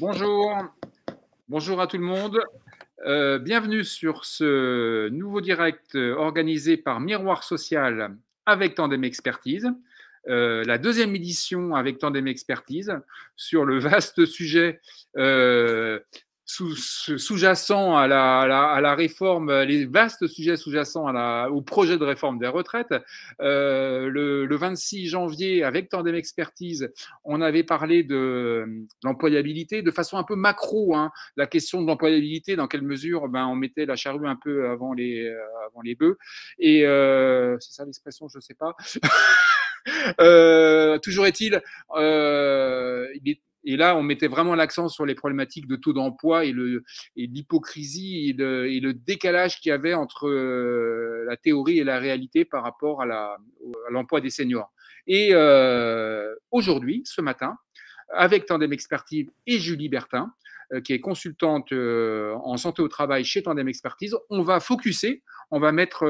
Bonjour, bonjour à tout le monde. Bienvenue sur ce nouveau direct organisé par Miroir Social avec Tandem Expertise. La deuxième édition avec Tandem Expertise sur le vaste sujet sous-jacent à la réforme, les vastes sujets sous-jacents au projet de réforme des retraites. Le 26 janvier, avec Tandem Expertise, on avait parlé de l'employabilité de façon un peu macro, hein, la question de l'employabilité, dans quelle mesure on mettait la charrue un peu avant les bœufs. Et c'est ça l'expression, je ne sais pas. Toujours est-il, et là, on mettait vraiment l'accent sur les problématiques de taux d'emploi et l'hypocrisie et le décalage qu'il y avait entre la théorie et la réalité par rapport à l'emploi des seniors. Et aujourd'hui, ce matin, avec Tandem Expertise et Julie Bertin, qui est consultante en santé au travail chez Tandem Expertise, on va focuser, on va mettre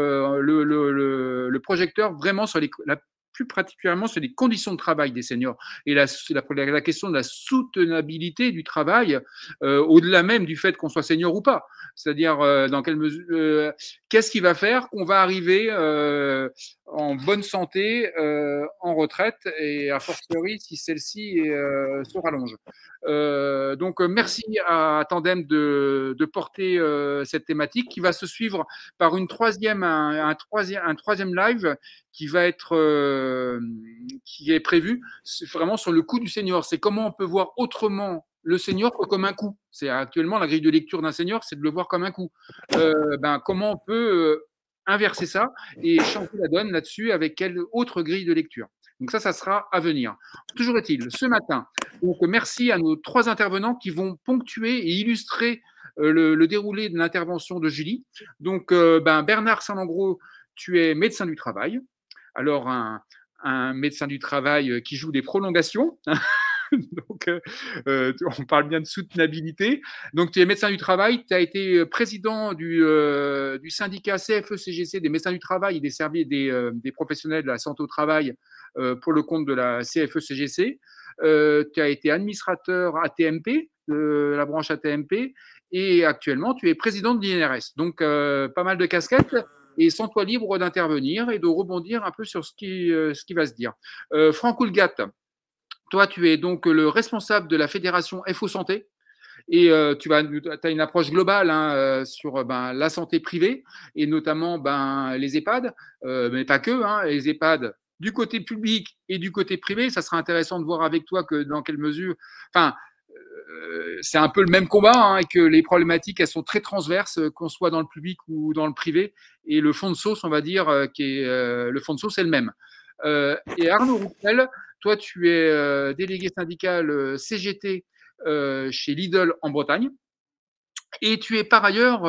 le projecteur vraiment sur plus particulièrement sur les conditions de travail des seniors et la question de la soutenabilité du travail, au-delà même du fait qu'on soit senior ou pas. C'est-à-dire dans quelle mesure, qu'est-ce qui va faire qu'on va arriver en bonne santé en retraite et a fortiori si celle-ci se rallonge. Donc merci à Tandem de porter cette thématique qui va se suivre par un troisième live qui va être qui est prévu vraiment sur le coût du senior. C'est comment on peut voir autrement le senior que comme un coût. C'est actuellement la grille de lecture d'un senior, c'est de le voir comme un coût. Comment on peut inverser ça et changer la donne là-dessus avec quelle autre grille de lecture. Donc ça sera à venir. Toujours est-il, ce matin, donc merci à nos trois intervenants qui vont ponctuer et illustrer le déroulé de l'intervention de Julie. Donc Bernard Saint-Langros, tu es médecin du travail. Alors un médecin du travail qui joue des prolongations. Donc, on parle bien de soutenabilité. Donc, tu es médecin du travail, tu as été président du syndicat CFE-CGC des médecins du travail et des professionnels de la santé au travail pour le compte de la CFE-CGC. Tu as été administrateur ATMP, de la branche ATMP, et actuellement, tu es président de l'INRS. Donc, pas mal de casquettes. Et sens-toi libre d'intervenir et de rebondir un peu sur ce qui va se dire. Franck Houlgat, toi, tu es donc le responsable de la fédération FO Santé et tu as une approche globale sur la santé privée et notamment les EHPAD, mais pas que, les EHPAD du côté public et du côté privé. Ça sera intéressant de voir avec toi que dans quelle mesure. Enfin, c'est un peu le même combat et que les problématiques, elles sont très transverses, qu'on soit dans le public ou dans le privé. Et le fond de sauce, on va dire, le fond de sauce, c'est le même. Et Arnaud Roussel, toi, tu es délégué syndical CGT chez Lidl en Bretagne. Et tu es par ailleurs,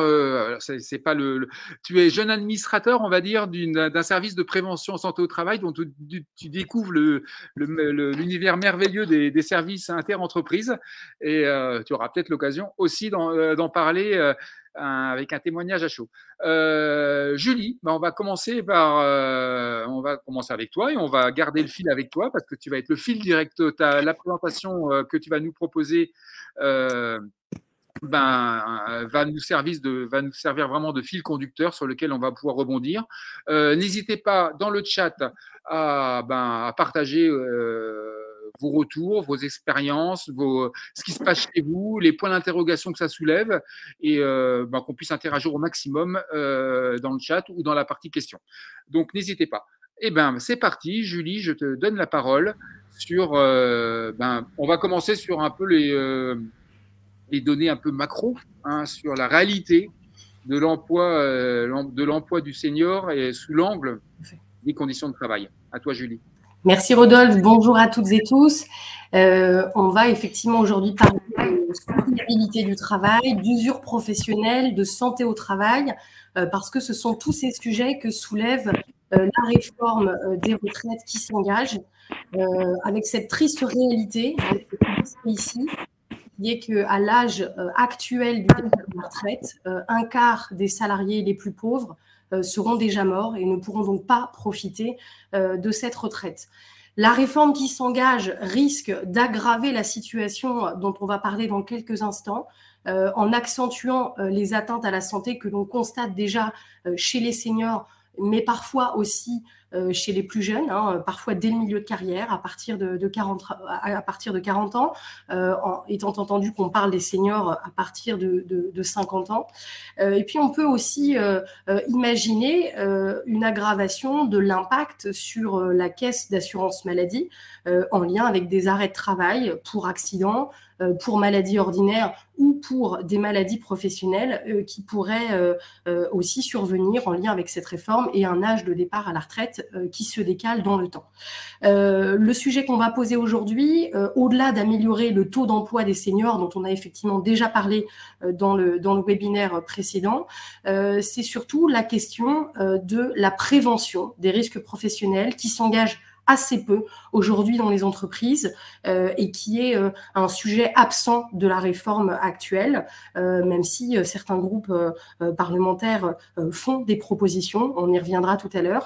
tu es jeune administrateur, on va dire, d'un service de prévention en santé au travail dont tu découvres l'univers merveilleux des services inter-entreprises. Et tu auras peut-être l'occasion aussi d'en parler avec un témoignage à chaud. Julie, on va commencer avec toi et on va garder le fil avec toi parce que tu vas être le fil direct. La présentation que tu vas nous proposer va nous servir vraiment de fil conducteur sur lequel on va pouvoir rebondir. N'hésitez pas dans le chat à partager vos retours, vos expériences, ce qui se passe chez vous, les points d'interrogation que ça soulève et qu'on puisse interagir au maximum dans le chat ou dans la partie questions. Donc n'hésitez pas. C'est parti, Julie, je te donne la parole on va commencer sur un peu les données un peu macro sur la réalité de l'emploi du senior et sous l'angle des conditions de travail. À toi, Julie. Merci, Rodolphe. Bonjour à toutes et tous. On va effectivement aujourd'hui parler de soutenabilité du travail, d'usure professionnelle, de santé au travail, parce que ce sont tous ces sujets que soulève la réforme des retraites qui s'engage, avec cette triste réalité ici, qui est qu'à l'âge actuel du départ de la retraite, un quart des salariés les plus pauvres seront déjà morts et ne pourront donc pas profiter de cette retraite. La réforme qui s'engage risque d'aggraver la situation dont on va parler dans quelques instants, en accentuant les atteintes à la santé que l'on constate déjà chez les seniors, mais parfois aussi chez les plus jeunes, parfois dès le milieu de carrière, à partir de 40 ans, étant entendu qu'on parle des seniors à partir de 50 ans. Et puis on peut aussi imaginer une aggravation de l'impact sur la caisse d'assurance maladie en lien avec des arrêts de travail pour accidents, pour maladies ordinaires ou pour des maladies professionnelles qui pourraient aussi survenir en lien avec cette réforme et un âge de départ à la retraite qui se décale dans le temps. Le sujet qu'on va poser aujourd'hui, au-delà d'améliorer le taux d'emploi des seniors, dont on a effectivement déjà parlé dans le webinaire précédent, c'est surtout la question de la prévention des risques professionnels qui s'engagent assez peu aujourd'hui dans les entreprises et qui est un sujet absent de la réforme actuelle, même si certains groupes parlementaires font des propositions, on y reviendra tout à l'heure,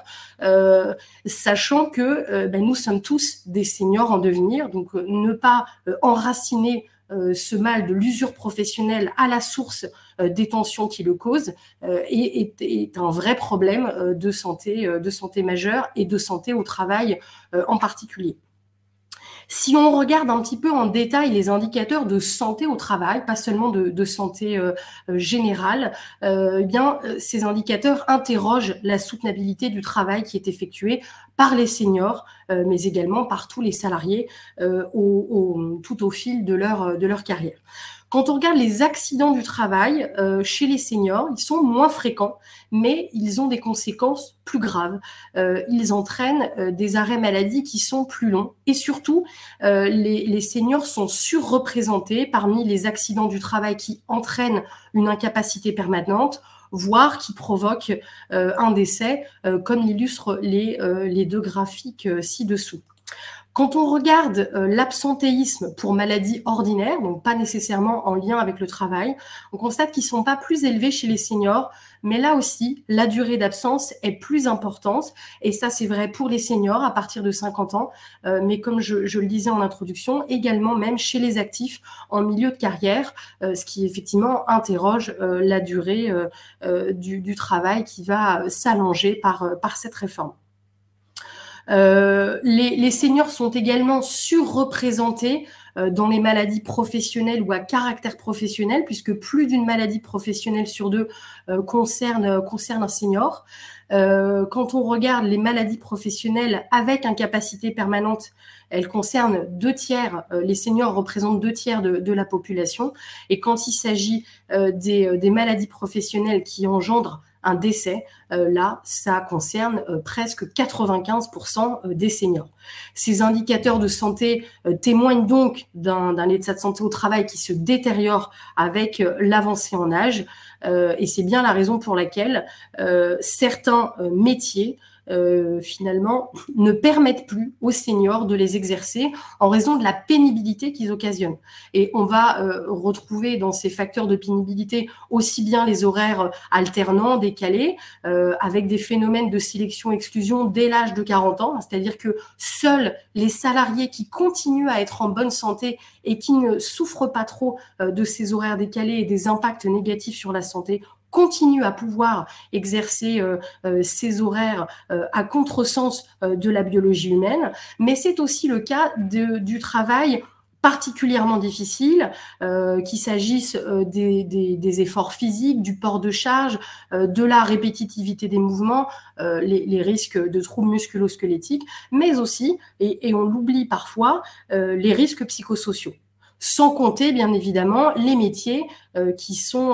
sachant que nous sommes tous des seniors en devenir, donc ne pas enraciner ce mal de l'usure professionnelle à la source des tensions qui le causent est un vrai problème de santé majeure et de santé au travail en particulier. Si on regarde un petit peu en détail les indicateurs de santé au travail, pas seulement de santé générale, ces indicateurs interrogent la soutenabilité du travail qui est effectué par les seniors, mais également par tous les salariés tout au fil de leur carrière. Quand on regarde les accidents du travail chez les seniors, ils sont moins fréquents, mais ils ont des conséquences plus graves. Ils entraînent des arrêts maladie qui sont plus longs. Et surtout, les seniors sont surreprésentés parmi les accidents du travail qui entraînent une incapacité permanente, voire qui provoquent un décès, comme l'illustrent les deux graphiques ci-dessous. Quand on regarde l'absentéisme pour maladies ordinaires, donc pas nécessairement en lien avec le travail, on constate qu'ils ne sont pas plus élevés chez les seniors, mais là aussi, la durée d'absence est plus importante, et ça c'est vrai pour les seniors à partir de 50 ans, mais comme je le disais en introduction, également même chez les actifs en milieu de carrière, ce qui effectivement interroge la durée du travail qui va s'allonger par cette réforme. Les seniors sont également surreprésentés dans les maladies professionnelles ou à caractère professionnel, puisque plus d'une maladie professionnelle sur deux concerne un senior. Quand on regarde les maladies professionnelles avec incapacité permanente, elles concernent 2/3, les seniors représentent 2/3 de la population. Et quand il s'agit des maladies professionnelles qui engendrent un décès, là, ça concerne presque 95% des seniors. Ces indicateurs de santé témoignent donc d'un état de santé au travail qui se détériore avec l'avancée en âge, et c'est bien la raison pour laquelle certains métiers finalement ne permettent plus aux seniors de les exercer en raison de la pénibilité qu'ils occasionnent. Et on va retrouver dans ces facteurs de pénibilité aussi bien les horaires alternants, décalés, avec des phénomènes de sélection-exclusion dès l'âge de 40 ans, c'est-à-dire que seuls les salariés qui continuent à être en bonne santé et qui ne souffrent pas trop de ces horaires décalés et des impacts négatifs sur la santé continuent à pouvoir exercer ces horaires à contresens de la biologie humaine, mais c'est aussi le cas du travail particulièrement difficile, qu'il s'agisse des efforts physiques, du port de charge, de la répétitivité des mouvements, les risques de troubles musculo-squelettiques, mais aussi, et on l'oublie parfois, les risques psychosociaux. Sans compter, bien évidemment, les métiers qui sont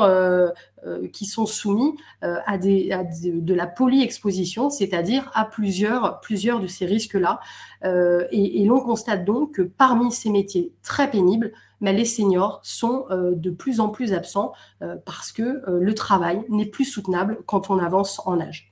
soumis à de la polyexposition, c'est-à-dire à plusieurs de ces risques-là. Et l'on constate donc que parmi ces métiers très pénibles, les seniors sont de plus en plus absents parce que le travail n'est plus soutenable quand on avance en âge.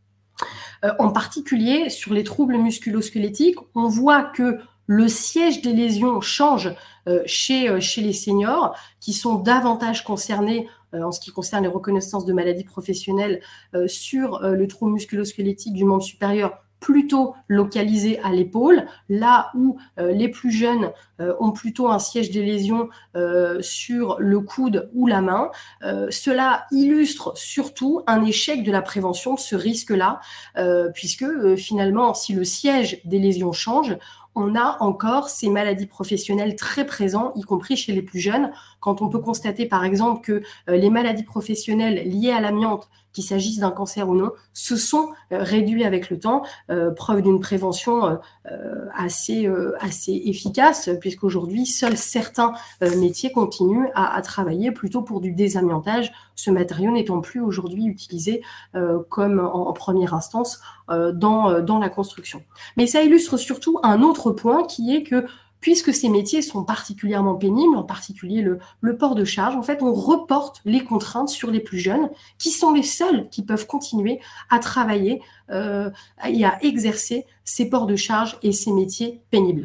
En particulier, sur les troubles musculo-squelettiques, on voit que le siège des lésions change chez les seniors qui sont davantage concernés en ce qui concerne les reconnaissances de maladies professionnelles sur le trouble musculo-squelettique du membre supérieur plutôt localisés à l'épaule, là où les plus jeunes ont plutôt un siège des lésions sur le coude ou la main. Cela illustre surtout un échec de la prévention de ce risque-là, puisque finalement, si le siège des lésions change, on a encore ces maladies professionnelles très présentes, y compris chez les plus jeunes, quand on peut constater par exemple que les maladies professionnelles liées à l'amiante, qu'il s'agisse d'un cancer ou non, se sont réduits avec le temps, preuve d'une prévention assez efficace, puisqu'aujourd'hui, seuls certains métiers continuent à travailler plutôt pour du désamiantage, ce matériau n'étant plus aujourd'hui utilisé comme en première instance dans la construction. Mais ça illustre surtout un autre point qui est que puisque ces métiers sont particulièrement pénibles, en particulier le port de charge, en fait, on reporte les contraintes sur les plus jeunes, qui sont les seuls qui peuvent continuer à travailler et à exercer ces ports de charge et ces métiers pénibles.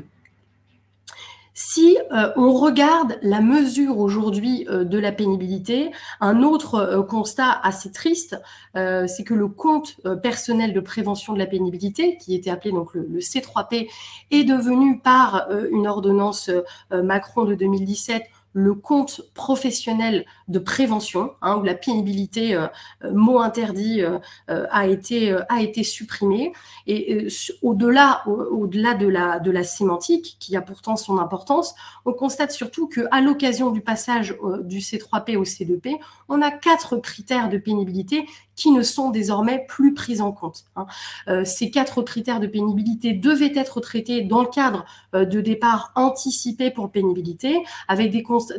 Si on regarde la mesure aujourd'hui de la pénibilité, un autre constat assez triste, c'est que le compte personnel de prévention de la pénibilité, qui était appelé donc le C3P, est devenu par une ordonnance Macron de 2017 le compte professionnel de prévention, où la pénibilité, mot interdit, a été supprimé. Et au-delà de la sémantique, qui a pourtant son importance, on constate surtout qu'à l'occasion du passage du C3P au C2P, on a 4 critères de pénibilité qui ne sont désormais plus pris en compte. Ces 4 critères de pénibilité devaient être traités dans le cadre de départ anticipé pour pénibilité, avec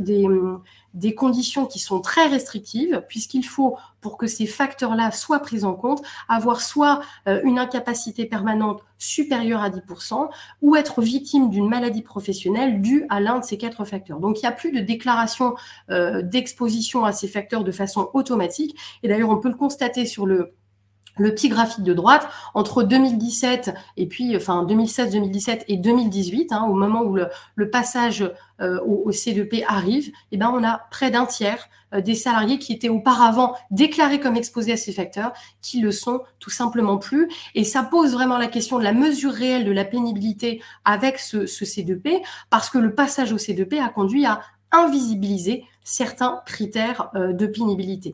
des conditions qui sont très restrictives, puisqu'il faut, pour que ces facteurs-là soient pris en compte, avoir soit une incapacité permanente supérieure à 10%, ou être victime d'une maladie professionnelle due à l'un de ces 4 facteurs. Donc, il n'y a plus de déclaration d'exposition à ces facteurs de façon automatique. Et d'ailleurs, on peut le constater sur le petit graphique de droite, entre 2017 et puis, enfin 2016, 2017 et 2018, au moment où le passage au C2P arrive, eh ben, on a près d'un tiers des salariés qui étaient auparavant déclarés comme exposés à ces facteurs, qui le sont tout simplement plus. Et ça pose vraiment la question de la mesure réelle de la pénibilité avec ce C2P, parce que le passage au C2P a conduit à invisibiliser certains critères de pénibilité.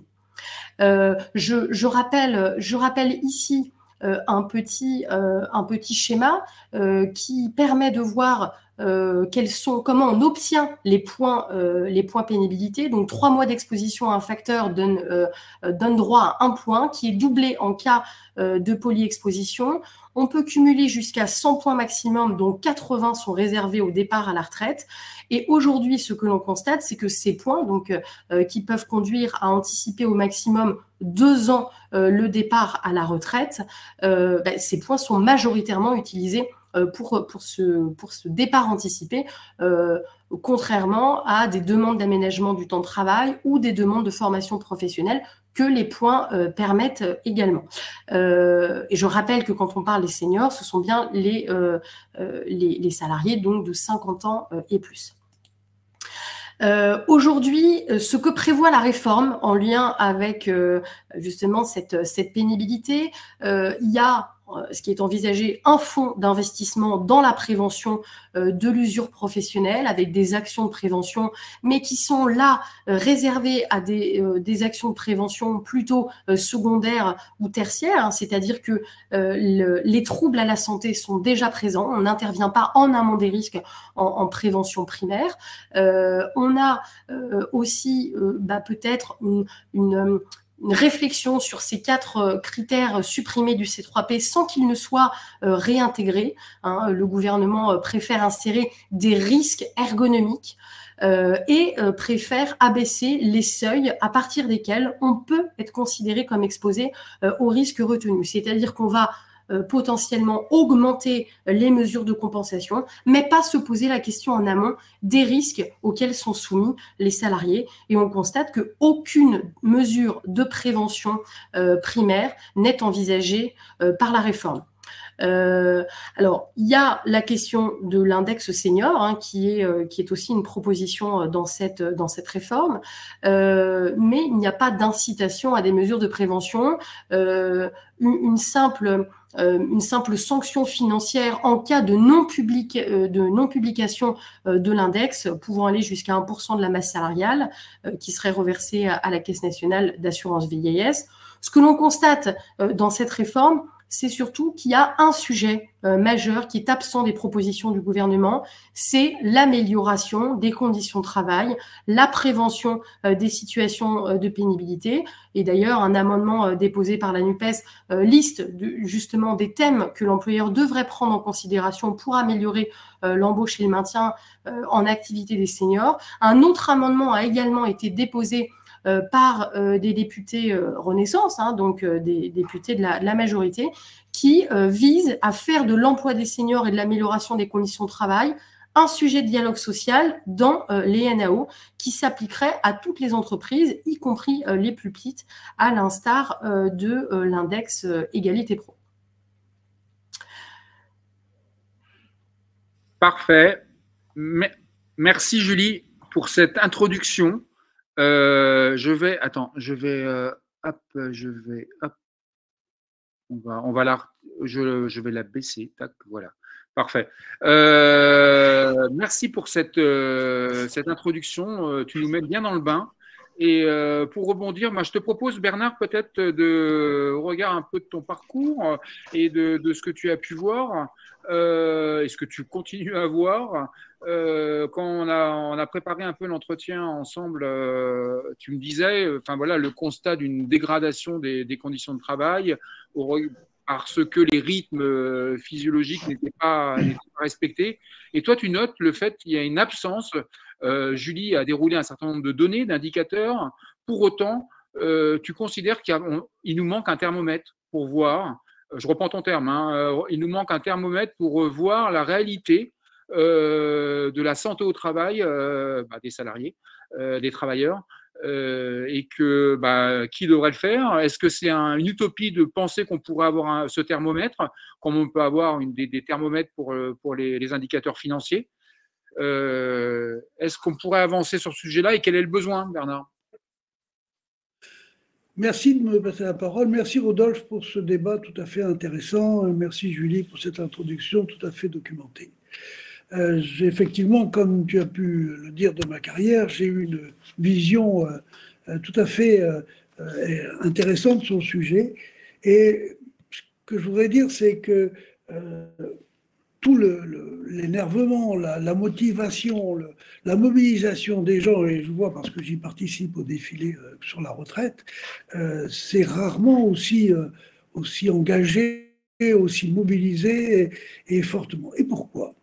Je rappelle ici un petit schéma qui permet de voir comment on obtient les points pénibilité. Donc 3 mois d'exposition à un facteur donne droit à 1 point qui est doublé en cas de polyexposition. On peut cumuler jusqu'à 100 points maximum, dont 80 sont réservés au départ à la retraite. Et aujourd'hui, ce que l'on constate, c'est que ces points, qui peuvent conduire à anticiper au maximum 2 ans le départ à la retraite, ces points sont majoritairement utilisés pour ce départ anticipé, contrairement à des demandes d'aménagement du temps de travail ou des demandes de formation professionnelle que les points permettent également. Et je rappelle que quand on parle des seniors, ce sont bien les salariés donc de 50 ans et plus. Aujourd'hui, ce que prévoit la réforme en lien avec justement cette pénibilité, il y a ce qui est envisagé, un fonds d'investissement dans la prévention de l'usure professionnelle avec des actions de prévention, mais qui sont là réservées à des actions de prévention plutôt secondaires ou tertiaires, c'est-à-dire que les troubles à la santé sont déjà présents, on n'intervient pas en amont des risques en prévention primaire. On a aussi peut-être une réflexion sur ces 4 critères supprimés du C3P sans qu'ils ne soient réintégrés. Le gouvernement préfère insérer des risques ergonomiques et préfère abaisser les seuils à partir desquels on peut être considéré comme exposé aux risques retenus. C'est-à-dire qu'on va potentiellement augmenter les mesures de compensation, mais pas se poser la question en amont des risques auxquels sont soumis les salariés. Et on constate qu'aucune mesure de prévention primaire n'est envisagée par la réforme. Alors, il y a la question de l'index senior, hein, qui est aussi une proposition dans cette réforme, mais il n'y a pas d'incitation à des mesures de prévention. Une simple sanction financière en cas de non-publication de l'index, pouvant aller jusqu'à 1% de la masse salariale, qui serait reversée à la Caisse nationale d'assurance vieillesse. Ce que l'on constate dans cette réforme, c'est surtout qu'il y a un sujet majeur qui est absent des propositions du gouvernement, c'est l'amélioration des conditions de travail, la prévention des situations de pénibilité. Et d'ailleurs, un amendement déposé par la NUPES liste justement des thèmes que l'employeur devrait prendre en considération pour améliorer l'embauche et le maintien en activité des seniors. Un autre amendement a également été déposé par des députés Renaissance, hein, donc des députés de la majorité, qui visent à faire de l'emploi des seniors et de l'amélioration des conditions de travail un sujet de dialogue social dans les NAO qui s'appliquerait à toutes les entreprises, y compris les plus petites, à l'instar de l'index Égalité Pro. Parfait. Merci Julie pour cette introduction. Je vais je vais la baisser. Tac, voilà. Parfait. Merci pour cette introduction. Tu nous mets bien dans le bain. Et pour rebondir, moi, je te propose, Bernard, peut-être au regard un peu de ton parcours et de ce que tu as pu voir, et ce que tu continues à voir. Quand on a préparé un peu l'entretien ensemble, tu me disais, enfin voilà, le constat d'une dégradation des conditions de travail parce que les rythmes physiologiques n'étaient pas respectés. Et toi, tu notes le fait qu'il y a une absence. Julie a déroulé un certain nombre de données, d'indicateurs. Pour autant, tu considères qu'il nous manque un thermomètre pour voir, je reprends ton terme, hein, il nous manque un thermomètre pour voir la réalité de la santé au travail des salariés, des travailleurs, et que qui devrait le faire? Est-ce que c'est une utopie de penser qu'on pourrait avoir ce thermomètre, comme on peut avoir des thermomètres pour les indicateurs financiers? Est-ce qu'on pourrait avancer sur ce sujet-là et quel est le besoin, Bernard? Merci de me passer la parole. Merci Rodolphe pour ce débat tout à fait intéressant. Merci Julie pour cette introduction tout à fait documentée. Effectivement, comme tu as pu le dire de ma carrière, j'ai eu une vision tout à fait intéressante sur le sujet. Et ce que je voudrais dire, c'est que tout l'énervement, la motivation, la mobilisation des gens, et je vois parce que j'y participe au défilé sur la retraite, c'est rarement aussi engagé, aussi mobilisé et fortement. Et pourquoi?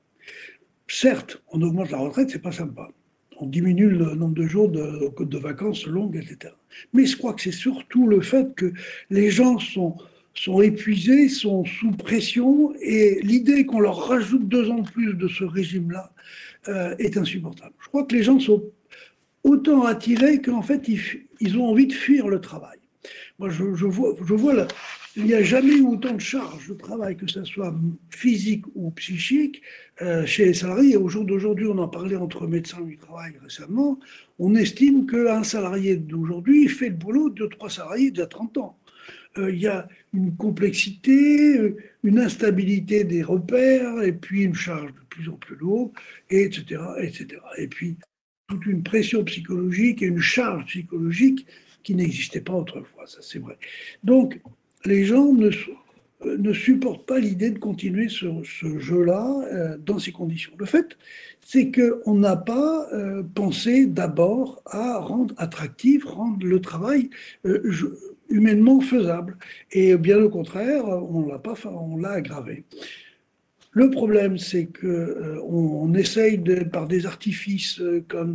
Certes, on augmente la retraite, c'est pas sympa. On diminue le nombre de jours de vacances longues, etc. Mais je crois que c'est surtout le fait que les gens sont épuisés, sont sous pression, et l'idée qu'on leur rajoute 2 ans de plus de ce régime-là est insupportable. Je crois que les gens sont autant attirés qu'en fait, ils ont envie de fuir le travail. Moi, je vois il n'y a jamais eu autant de charges de travail, que ce soit physique ou psychique, chez les salariés. Au jour d'aujourd'hui, on en parlait entre médecins du travail récemment, on estime qu'un salarié d'aujourd'hui fait le boulot de 3 salariés d'il y a 30 ans. Il y a une complexité, une instabilité des repères, et puis une charge de plus en plus lourde, etc., etc. Et puis, toute une pression psychologique et une charge psychologique qui n'existait pas autrefois, ça c'est vrai. Donc, les gens ne supportent pas l'idée de continuer ce jeu-là dans ces conditions. Le fait, c'est qu'on n'a pas pensé d'abord à rendre attractif, rendre le travail humainement faisable. Et bien au contraire, on l'a aggravé. Le problème, c'est qu'on essaye par des artifices comme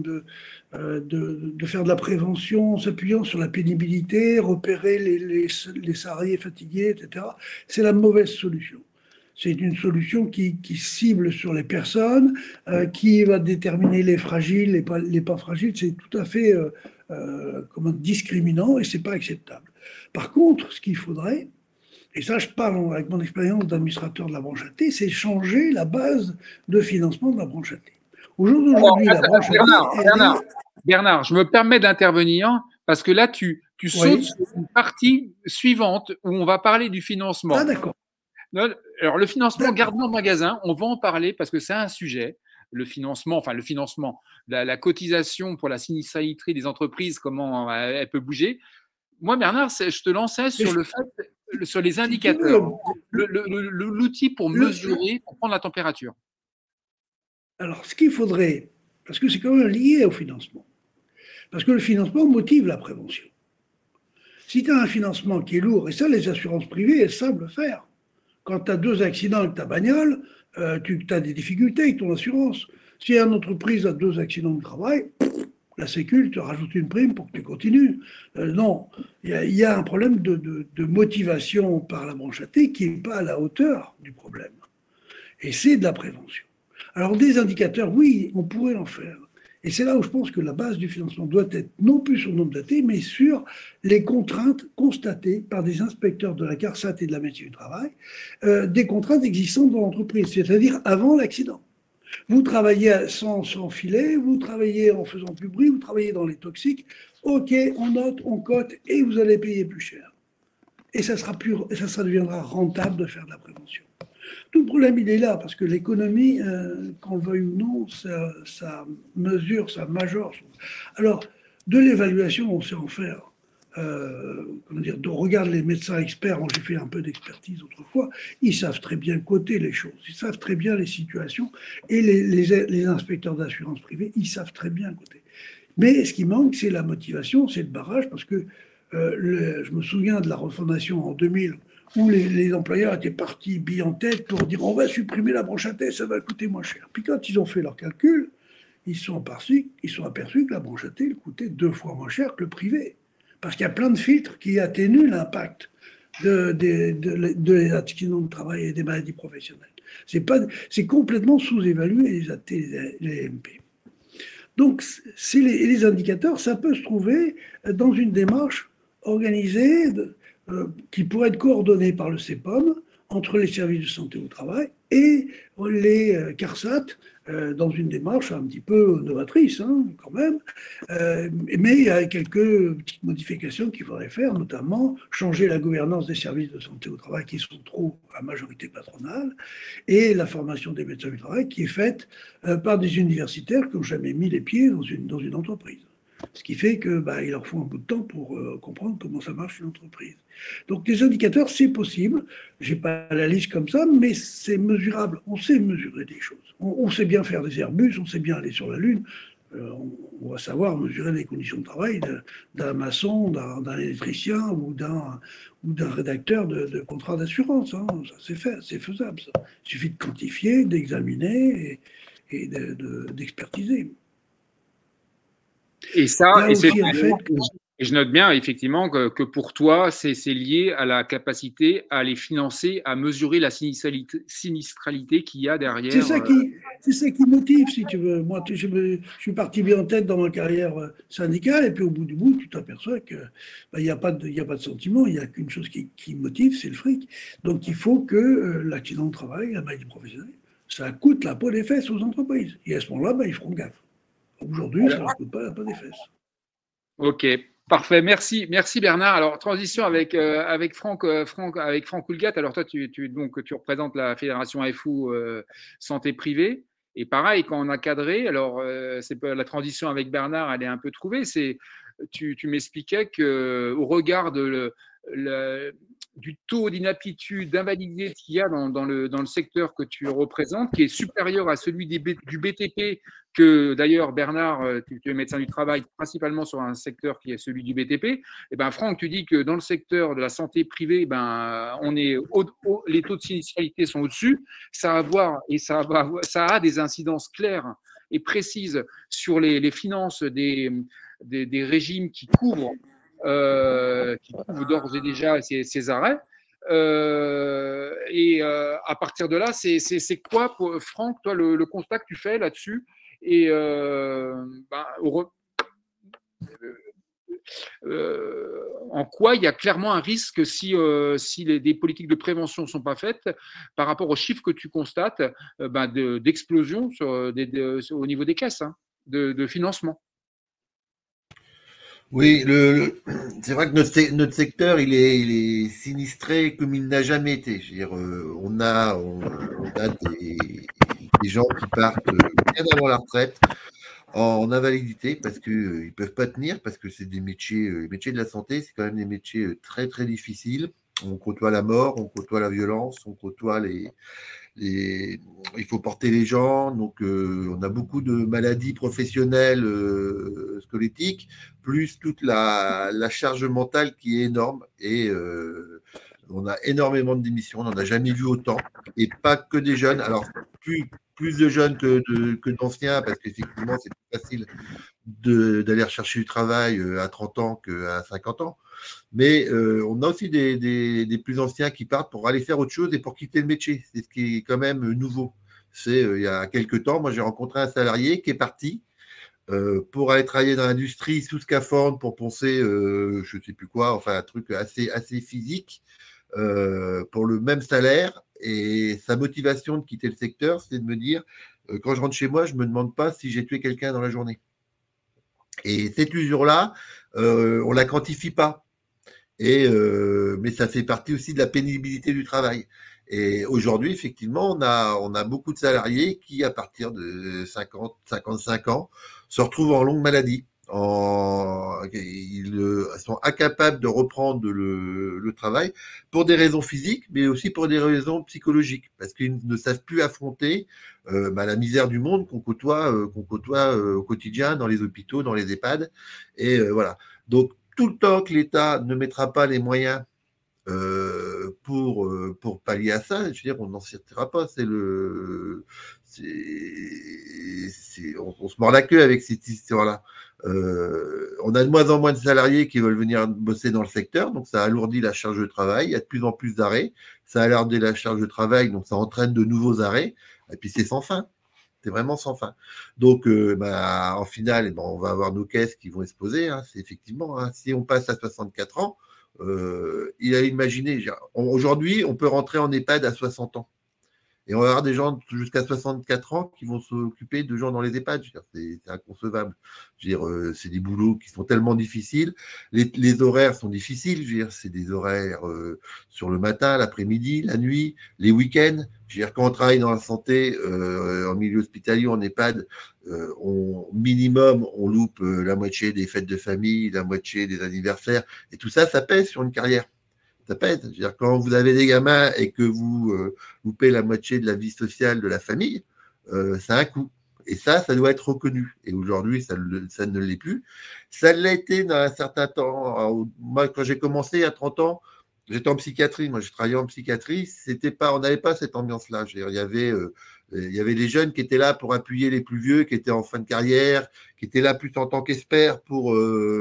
de faire de la prévention en s'appuyant sur la pénibilité, repérer les salariés fatigués, etc. C'est la mauvaise solution. C'est une solution qui cible sur les personnes, qui va déterminer les fragiles, les pas fragiles. C'est tout à fait discriminant et ce n'est pas acceptable. Par contre, ce qu'il faudrait, et ça je parle avec mon expérience d'administrateur de la branche AT, c'est changer la base de financement de la branche AT. Aujourd'hui, la branche AT… Bernard, je me permets d'intervenir parce que là, tu sautes Oui. sur une partie suivante où on va parler du financement. Ah, d'accord. Alors, le financement, gardons le magasin, on va en parler parce que c'est un sujet. Le financement, la cotisation pour la sinistralité des entreprises, comment elle peut bouger. Moi, Bernard, je te lançais sur sur les indicateurs, l'outil pour mesurer, pour prendre la température. Alors, ce qu'il faudrait, parce que c'est quand même lié au financement, parce que le financement motive la prévention. Si tu as un financement qui est lourd, et ça, les assurances privées, elles savent le faire. Quand tu as 2 accidents avec ta bagnole, tu as des difficultés avec ton assurance. Si une entreprise a 2 accidents de travail, la Sécu te rajoute une prime pour que tu continues. Non, il y a un problème de motivation par la branche AT qui n'est pas à la hauteur du problème. Et c'est de la prévention. Alors des indicateurs, oui, on pourrait en faire. Et c'est là où je pense que la base du financement doit être non plus sur le nombre d'AT, mais sur les contraintes constatées par des inspecteurs de la CARSAT et de la médecine du travail, des contraintes existantes dans l'entreprise, c'est-à-dire avant l'accident. Vous travaillez sans filet, vous travaillez en faisant plus bruit, vous travaillez dans les toxiques, ok, on note, on cote, et vous allez payer plus cher. Et ça deviendra rentable de faire de la prévention. Tout le problème, il est là, parce que l'économie, qu'on le veuille ou non, ça mesure, ça majore. Alors, de l'évaluation, on sait en faire. On regarde les médecins experts, j'ai fait un peu d'expertise autrefois, ils savent très bien coter les choses, ils savent très bien les situations, et les inspecteurs d'assurance privée, ils savent très bien coter. Mais ce qui manque, c'est la motivation, c'est le barrage, parce que je me souviens de la refondation en 2000, où les employeurs étaient partis billes en tête pour dire on va supprimer la branche AT, ça va coûter moins cher. Puis quand ils ont fait leur calcul, ils sont aperçus que la branche AT coûtait 2 fois moins cher que le privé. Parce qu'il y a plein de filtres qui atténuent l'impact des accidents de travail et des maladies professionnelles. C'est complètement sous-évalué les AT, les MP. Donc, les indicateurs, ça peut se trouver dans une démarche organisée qui pourrait être coordonnée par le CEPOM entre les services de santé au travail et les CARSAT dans une démarche un petit peu novatrice, hein, quand même. Mais il y a quelques petites modifications qu'il faudrait faire, notamment changer la gouvernance des services de santé au travail qui sont trop à majorité patronale et la formation des médecins du travail qui est faite par des universitaires qui n'ont jamais mis les pieds dans une entreprise. Ce qui fait qu'il leur faut un peu de temps pour comprendre comment ça marche une entreprise. Donc les indicateurs, c'est possible. Je n'ai pas la liste comme ça, mais c'est mesurable. On sait mesurer des choses. On sait bien faire des Airbus, on sait bien aller sur la Lune. On va savoir mesurer les conditions de travail d'un maçon, d'un électricien ou d'un rédacteur de contrat d'assurance. Hein. Ça, c'est fait, c'est faisable. Ça. Il suffit de quantifier, d'examiner et d'expertiser. Et ça, et je note bien effectivement que pour toi, c'est lié à la capacité à les financer, à mesurer la sinistralité qu'il y a derrière. C'est ça qui motive, si tu veux. Moi, je suis parti bien en tête dans ma carrière syndicale, et puis au bout du bout, tu t'aperçois qu'il n'y a pas de sentiment, il n'y a qu'une chose qui motive, c'est le fric. Donc il faut que l'accident de travail, la maladie professionnelle, ça coûte la peau des fesses aux entreprises. Et à ce moment-là, ils feront gaffe. Aujourd'hui, ça ne leur coûte pas la peau des fesses. Ok, parfait. Merci Bernard. Alors, transition avec Franck Houlgat. Alors, toi, tu représentes la fédération FO Santé Privée. Et pareil, quand on a cadré, alors, la transition avec Bernard, elle est un peu trouvée. Tu m'expliquais qu'au regard du taux d'inaptitude, d'invalidité qu'il y a dans le secteur que tu représentes, qui est supérieur à celui du BTP, que d'ailleurs, Bernard, tu es médecin du travail, principalement sur un secteur qui est celui du BTP. Et ben, Franck, tu dis que dans le secteur de la santé privée, les taux de sinistralité sont au-dessus. Ça a des incidences claires et précises sur les finances des régimes qui couvrent d'ores et déjà ces arrêts. À partir de là, c'est quoi, Franck, toi, le constat que tu fais là-dessus? Et en quoi il y a clairement un risque si des politiques de prévention ne sont pas faites par rapport aux chiffres que tu constates d'explosion au niveau des caisses hein, de financement. Oui, c'est vrai que notre secteur, il est sinistré comme il n'a jamais été. Je veux dire, on a des gens qui partent bien avant la retraite en invalidité parce qu'ils ne peuvent pas tenir, parce que c'est des métiers, les métiers de la santé, c'est quand même des métiers très, très difficiles. On côtoie la mort, on côtoie la violence, on côtoie il faut porter les gens, donc on a beaucoup de maladies professionnelles squelettiques, plus toute la charge mentale qui est énorme et on a énormément de démissions, on n'en a jamais vu autant et pas que des jeunes. Alors plus de jeunes que d'anciens parce qu'effectivement c'est plus facile d'aller rechercher du travail à 30 ans qu'à 50 ans. Mais on a aussi des plus anciens qui partent pour aller faire autre chose et pour quitter le métier. C'est ce qui est quand même nouveau. Il y a quelques temps, moi j'ai rencontré un salarié qui est parti pour aller travailler dans l'industrie sous scaphandre pour poncer, je ne sais plus quoi, enfin un truc assez physique pour le même salaire. Et sa motivation de quitter le secteur, c'est de me dire, quand je rentre chez moi, je ne me demande pas si j'ai tué quelqu'un dans la journée. Et cette usure-là, on ne la quantifie pas. Mais ça fait partie aussi de la pénibilité du travail. Et aujourd'hui, effectivement, on a beaucoup de salariés qui, à partir de 50, 55 ans, se retrouvent en longue maladie. Ils sont incapables de reprendre le travail pour des raisons physiques, mais aussi pour des raisons psychologiques, parce qu'ils ne savent plus affronter la misère du monde qu'on côtoie au quotidien dans les hôpitaux, dans les EHPAD. Et voilà. Donc, tout le temps que l'État ne mettra pas les moyens pour pallier à ça, je veux dire, on n'en sortira pas. On se mord la queue avec cette histoire-là. On a de moins en moins de salariés qui veulent venir bosser dans le secteur, donc ça alourdit la charge de travail. Il y a de plus en plus d'arrêts. Ça alourdit la charge de travail, donc ça entraîne de nouveaux arrêts. Et puis c'est sans fin. C'est vraiment sans fin. Donc, en finale, on va avoir nos caisses qui vont exploser. Hein. C'est effectivement, hein, si on passe à 64 ans, il a imaginé. Aujourd'hui, on peut rentrer en EHPAD à 60 ans. Et on va avoir des gens jusqu'à 64 ans qui vont s'occuper de gens dans les EHPAD. C'est inconcevable. C'est des boulots qui sont tellement difficiles. Les horaires sont difficiles. C'est des horaires sur le matin, l'après-midi, la nuit, les week-ends. Quand on travaille dans la santé, en milieu hospitalier, en EHPAD, minimum, on loupe la moitié des fêtes de famille, la moitié des anniversaires. Et tout ça, ça pèse sur une carrière. Ça pèse. Quand vous avez des gamins et que vous loupez la moitié de la vie sociale de la famille, ça a un coût. Et ça doit être reconnu. Et aujourd'hui, ça ne l'est plus. Ça l'a été dans un certain temps. Alors, moi, quand j'ai commencé à 30 ans, j'étais en psychiatrie. Moi, je travaillais en psychiatrie. On n'avait pas cette ambiance-là. Il y avait les jeunes qui étaient là pour appuyer les plus vieux, qui étaient en fin de carrière, qui étaient là plus en tant qu'experts pour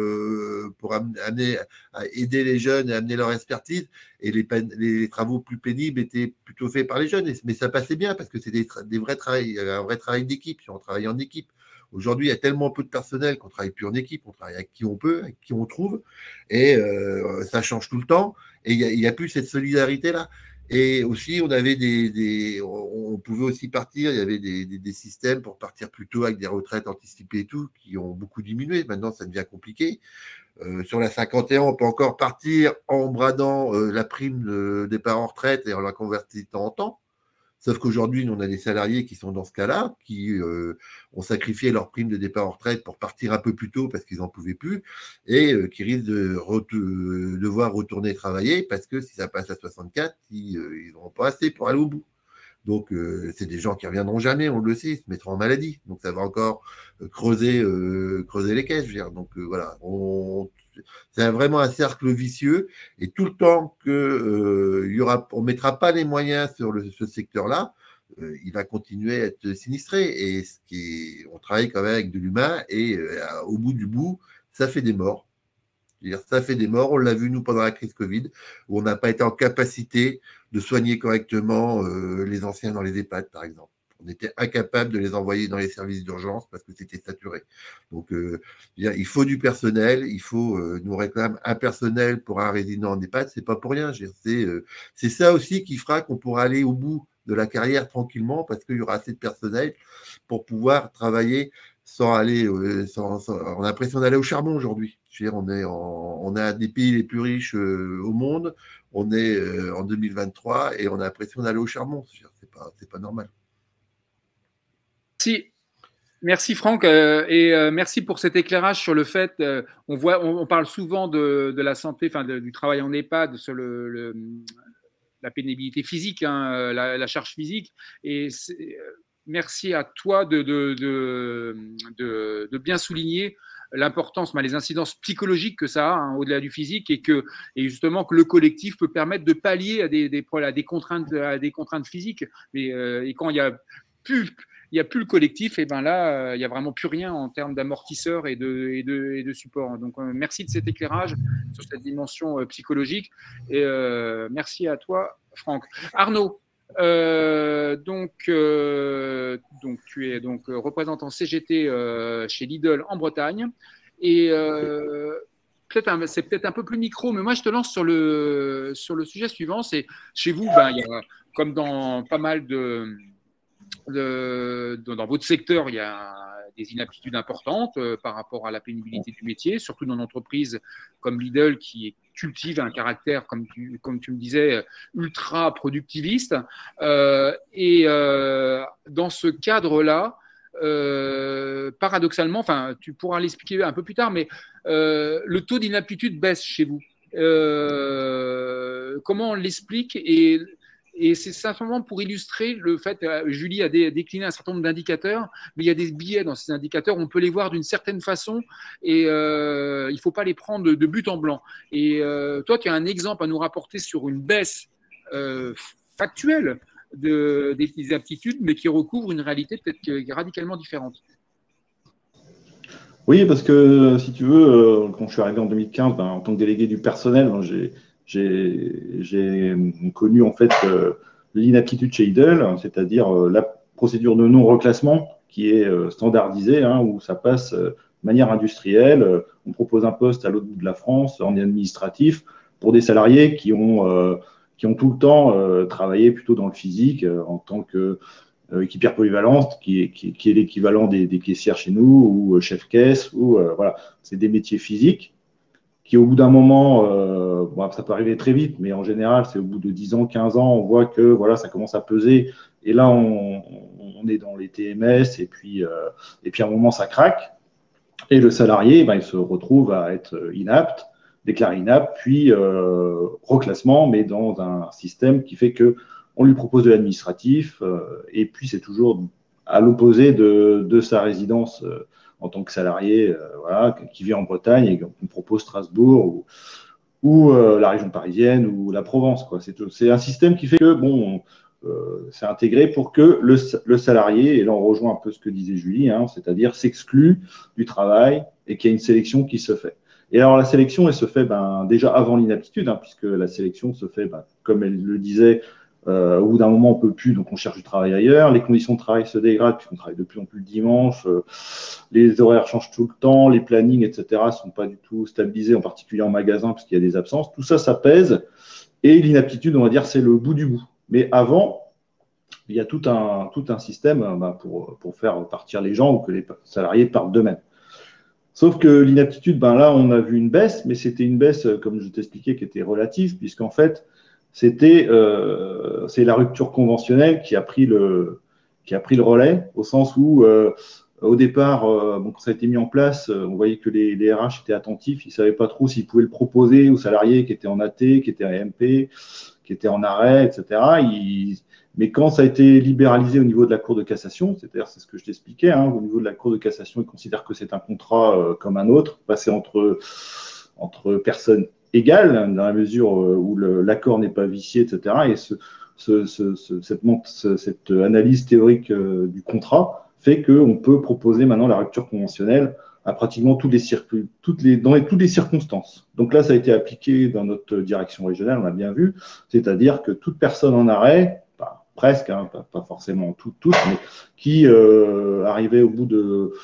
aider les jeunes et amener leur expertise. Et les travaux plus pénibles étaient plutôt faits par les jeunes. Mais ça passait bien parce que c'était des vrais travails. Il y avait un vrai travail d'équipe. On travaillait en équipe. Aujourd'hui, il y a tellement peu de personnel qu'on ne travaille plus en équipe. On travaille avec qui on peut, avec qui on trouve. Et ça change tout le temps. Et il n'y a plus cette solidarité-là. Et aussi, on pouvait aussi partir, il y avait des systèmes pour partir plus tôt avec des retraites anticipées et tout, qui ont beaucoup diminué. Maintenant, ça devient compliqué. Sur la 51, on peut encore partir en bradant la prime de départ en retraite et en la convertissant en temps. Sauf qu'aujourd'hui, on a des salariés qui sont dans ce cas-là, qui ont sacrifié leur prime de départ en retraite pour partir un peu plus tôt parce qu'ils n'en pouvaient plus et qui risquent de devoir retourner travailler parce que si ça passe à 64, ils n'auront pas assez pour aller au bout. Donc, c'est des gens qui ne reviendront jamais, on le sait, ils se mettront en maladie. Donc, ça va encore creuser les caisses. Je veux dire. Donc, voilà, c'est vraiment un cercle vicieux. Et tout le temps qu'on ne mettra pas les moyens sur ce secteur-là, il va continuer à être sinistré. Et on travaille quand même avec de l'humain. Et au bout du bout, ça fait des morts. Ça fait des morts. On l'a vu, nous, pendant la crise Covid, où on n'a pas été en capacité de soigner correctement les anciens dans les EHPAD, par exemple. On était incapable de les envoyer dans les services d'urgence parce que c'était saturé. Donc, il faut du personnel, nous réclame un personnel pour un résident en EHPAD, c'est pas pour rien. C'est ça aussi qui fera qu'on pourra aller au bout de la carrière tranquillement parce qu'il y aura assez de personnel pour pouvoir travailler sans aller, on a l'impression d'aller au charbon aujourd'hui. Je veux dire, on est un des pays les plus riches au monde, on est en 2023 et on a l'impression d'aller au charbon. C'est pas normal. Merci Franck, et merci pour cet éclairage sur le fait, on parle souvent de la santé, enfin du travail en EHPAD, sur la pénibilité physique, hein, la charge physique, et merci à toi de bien souligner l'importance, les incidences psychologiques que ça a, hein, au-delà du physique, et justement que le collectif peut permettre de pallier à des contraintes physiques. Et quand il y a plus le collectif, et ben là, il n'y a vraiment plus rien en termes d'amortisseurs et de support. Donc, merci de cet éclairage sur cette dimension psychologique. Et merci à toi, Franck. Arnaud, donc tu es représentant CGT chez Lidl en Bretagne. Et c'est peut-être un peu plus micro, mais moi, je te lance sur le sujet suivant. C'est chez vous, il y a, comme dans pas mal dans votre secteur, il y a des inaptitudes importantes par rapport à la pénibilité du métier, surtout dans une entreprise comme Lidl qui cultive un caractère, comme tu me disais, ultra productiviste. Et dans ce cadre-là, paradoxalement, enfin, tu pourras l'expliquer un peu plus tard, mais le taux d'inaptitude baisse chez vous. Comment on l'explique? Et c'est simplement pour illustrer le fait, Julie a décliné un certain nombre d'indicateurs, mais il y a des biais dans ces indicateurs, on peut les voir d'une certaine façon, et il ne faut pas les prendre de but en blanc. Et toi, tu as un exemple à nous rapporter sur une baisse factuelle des aptitudes, mais qui recouvre une réalité peut-être radicalement différente. Oui, parce que si tu veux, quand je suis arrivé en 2015, en tant que délégué du personnel, j'ai connu en fait l'inaptitude chez Lidl, c'est-à-dire la procédure de non-reclassement qui est standardisée, hein, où ça passe de manière industrielle. On propose un poste à l'autre bout de la France en administratif pour des salariés qui ont tout le temps travaillé plutôt dans le physique en tant qu'équipière polyvalente, qui est l'équivalent des caissières chez nous, ou chef caisse, ou voilà, c'est des métiers physiques qui au bout d'un moment, ça peut arriver très vite, mais en général, c'est au bout de 10 ans, 15 ans, on voit que voilà, ça commence à peser. Et là, on est dans les TMS, et puis à un moment, ça craque. Et le salarié, il se retrouve à être inapte, déclaré inapte, puis reclassement, mais dans un système qui fait qu'on lui propose de l'administratif, et puis c'est toujours à l'opposé de sa résidence en tant que salarié voilà, qui vit en Bretagne et qu'on propose Strasbourg ou la région parisienne ou la Provence. C'est un système qui fait que c'est intégré pour que le salarié, et là on rejoint un peu ce que disait Julie, hein, c'est-à-dire s'exclut du travail et qu'il y a une sélection qui se fait. Et alors la sélection, elle se fait déjà avant l'inaptitude, hein, puisque la sélection se fait, comme elle le disait, au bout d'un moment, on ne peut plus, donc on cherche du travail ailleurs. Les conditions de travail se dégradent, puisqu'on travaille de plus en plus le dimanche. Les horaires changent tout le temps, les plannings, etc. ne sont pas du tout stabilisés, en particulier en magasin, parce qu'il y a des absences. Tout ça, ça pèse. Et l'inaptitude, on va dire, c'est le bout du bout. Mais avant, il y a tout un système pour faire partir les gens ou que les salariés partent d'eux-mêmes. Sauf que l'inaptitude, là, on a vu une baisse, mais c'était une baisse, comme je t'expliquais, qui était relative, puisqu'en fait, c'est la rupture conventionnelle qui a pris le relais, au sens où, au départ, quand ça a été mis en place, on voyait que les RH étaient attentifs, ils ne savaient pas trop s'ils pouvaient le proposer aux salariés qui étaient en AT, qui étaient en MP, qui étaient en arrêt, etc. Mais quand ça a été libéralisé au niveau de la Cour de cassation, c'est-à-dire, c'est ce que je t'expliquais, hein, au niveau de la Cour de cassation, ils considèrent que c'est un contrat comme un autre, passé entre personnes égales, dans la mesure où l'accord n'est pas vicié, etc. Et cette analyse théorique du contrat fait qu'on peut proposer maintenant la rupture conventionnelle à pratiquement toutes les circonstances. Donc là, ça a été appliqué dans notre direction régionale, on l'a bien vu, c'est-à-dire que toute personne en arrêt, presque, hein, pas forcément tous, mais qui arrivaient au bout de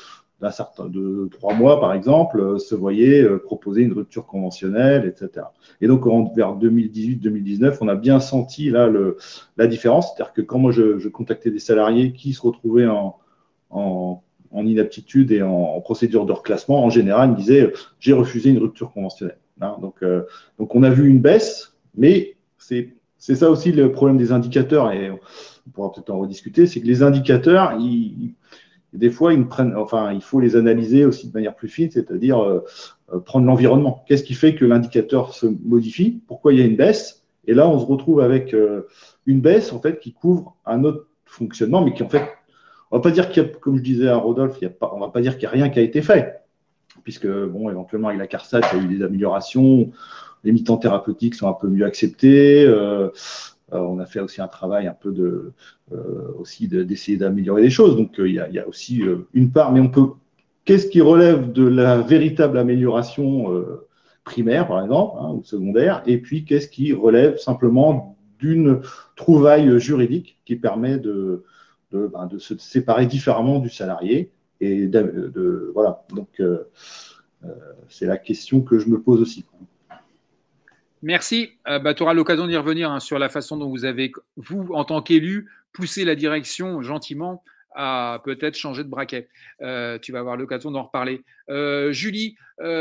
3 mois, par exemple, se voyaient proposer une rupture conventionnelle, etc. Et donc, vers 2018-2019, on a bien senti là la différence. C'est-à-dire que quand moi, je contactais des salariés qui se retrouvaient en inaptitude et en procédure de reclassement, en général, ils me disaient « j'ai refusé une rupture conventionnelle hein ». Donc, on a vu une baisse, mais c'est ça aussi le problème des indicateurs, et on pourra peut-être en rediscuter, c'est que les indicateurs, des fois, il faut les analyser aussi de manière plus fine, c'est-à-dire prendre l'environnement. Qu'est-ce qui fait que l'indicateur se modifie? Pourquoi il y a une baisse? Et là, on se retrouve avec une baisse en fait qui couvre un autre fonctionnement, mais qui en fait, on ne va pas dire qu'il y a, comme je disais à Rodolphe, on ne va pas dire qu'il n'y a rien qui a été fait, puisque bon, éventuellement avec la CARSAT, il y a eu des améliorations, les mi-temps thérapeutiques sont un peu mieux acceptés. On a fait aussi un travail un peu d'essayer d'améliorer les choses. Donc, il y a aussi une part, mais qu'est-ce qui relève de la véritable amélioration primaire, par exemple, hein, ou secondaire, et puis qu'est-ce qui relève simplement d'une trouvaille juridique qui permet de se séparer différemment du salarié. Et voilà. Donc, c'est la question que je me pose aussi. Merci. Tu auras l'occasion d'y revenir hein, sur la façon dont vous avez, vous, en tant qu'élu, poussé la direction gentiment à peut-être changer de braquet. Tu vas avoir l'occasion d'en reparler. Julie,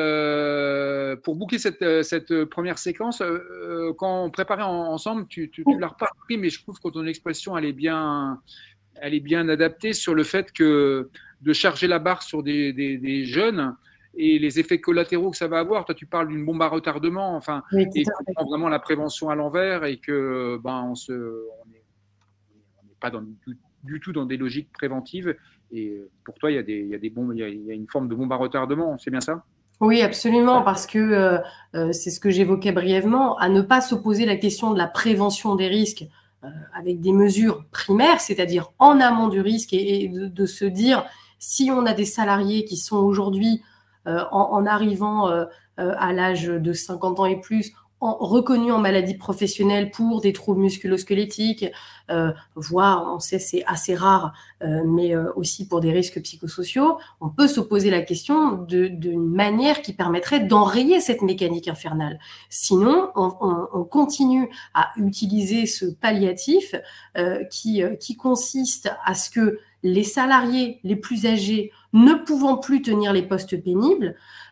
pour boucler cette première séquence, quand on préparait ensemble, tu l'as repris, mais je trouve que ton expression, elle est bien adaptée sur le fait que de charger la barre sur des jeunes, et les effets collatéraux que ça va avoir. Toi, tu parles d'une bombe à retardement, enfin, oui, et tu prends vraiment la prévention à l'envers et que on n'est pas du tout dans des logiques préventives. Et pour toi, il y a une forme de bombe à retardement, c'est bien ça? Oui, absolument, parce que c'est ce que j'évoquais brièvement, à ne pas se poser la question de la prévention des risques avec des mesures primaires, c'est-à-dire en amont du risque, et de se dire, si on a des salariés qui sont aujourd'hui en arrivant à l'âge de 50 ans et plus, reconnus en maladie professionnelle pour des troubles musculo-squelettiques, voire, on sait, c'est assez rare, mais aussi pour des risques psychosociaux, on peut se poser la question d'une manière qui permettrait d'enrayer cette mécanique infernale. Sinon, on continue à utiliser ce palliatif qui consiste à ce que les salariés les plus âgés ne pouvant plus tenir les postes pénibles,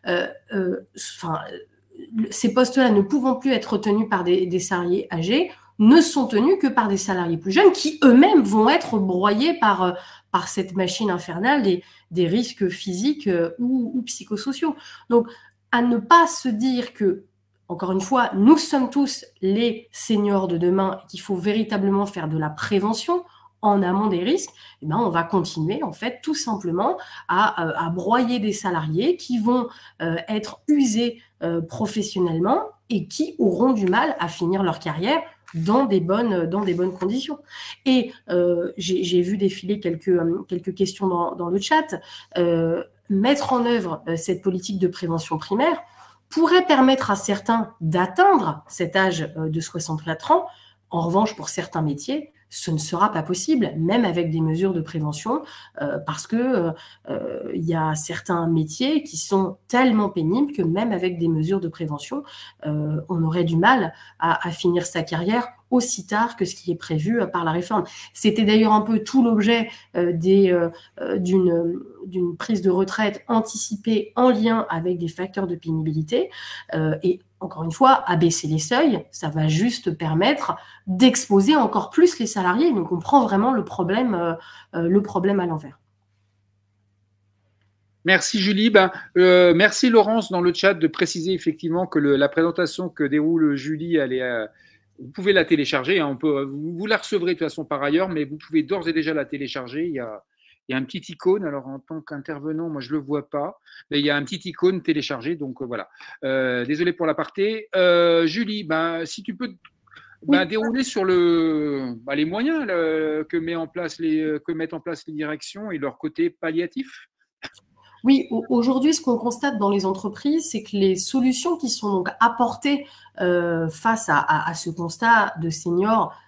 ces postes-là ne pouvant plus être tenus par des salariés âgés, ne sont tenus que par des salariés plus jeunes qui eux-mêmes vont être broyés par cette machine infernale des risques physiques ou psychosociaux. Donc, à ne pas se dire que, encore une fois, nous sommes tous les seniors de demain et qu'il faut véritablement faire de la prévention en amont des risques, eh ben on va continuer en fait tout simplement à broyer des salariés qui vont être usés professionnellement et qui auront du mal à finir leur carrière dans des bonnes conditions. Et j'ai vu défiler quelques questions dans le chat. Mettre en œuvre cette politique de prévention primaire pourrait permettre à certains d'atteindre cet âge de 64 ans. En revanche, pour certains métiers, ce ne sera pas possible, même avec des mesures de prévention, parce que y a certains métiers qui sont tellement pénibles que même avec des mesures de prévention, on aurait du mal à finir sa carrière aussi tard que ce qui est prévu par la réforme. C'était d'ailleurs un peu tout l'objet d'une prise de retraite anticipée en lien avec des facteurs de pénibilité. Et encore une fois, abaisser les seuils, ça va juste permettre d'exposer encore plus les salariés. Donc, on prend vraiment le problème à l'envers. Merci Julie. Merci Laurence dans le chat de préciser effectivement que la présentation que déroule Julie, vous pouvez la télécharger. Hein, vous la recevrez de toute façon par ailleurs, mais vous pouvez d'ores et déjà la télécharger. Il y a un petit icône. Alors, en tant qu'intervenant, moi, je ne le vois pas. Mais il y a un petit icône téléchargé. Donc, voilà. Désolé pour l'aparté. Julie, si tu peux dérouler sur les moyens que mettent en place les directions et leur côté palliatif. Oui, aujourd'hui, ce qu'on constate dans les entreprises, c'est que les solutions qui sont donc apportées face à ce constat de seniors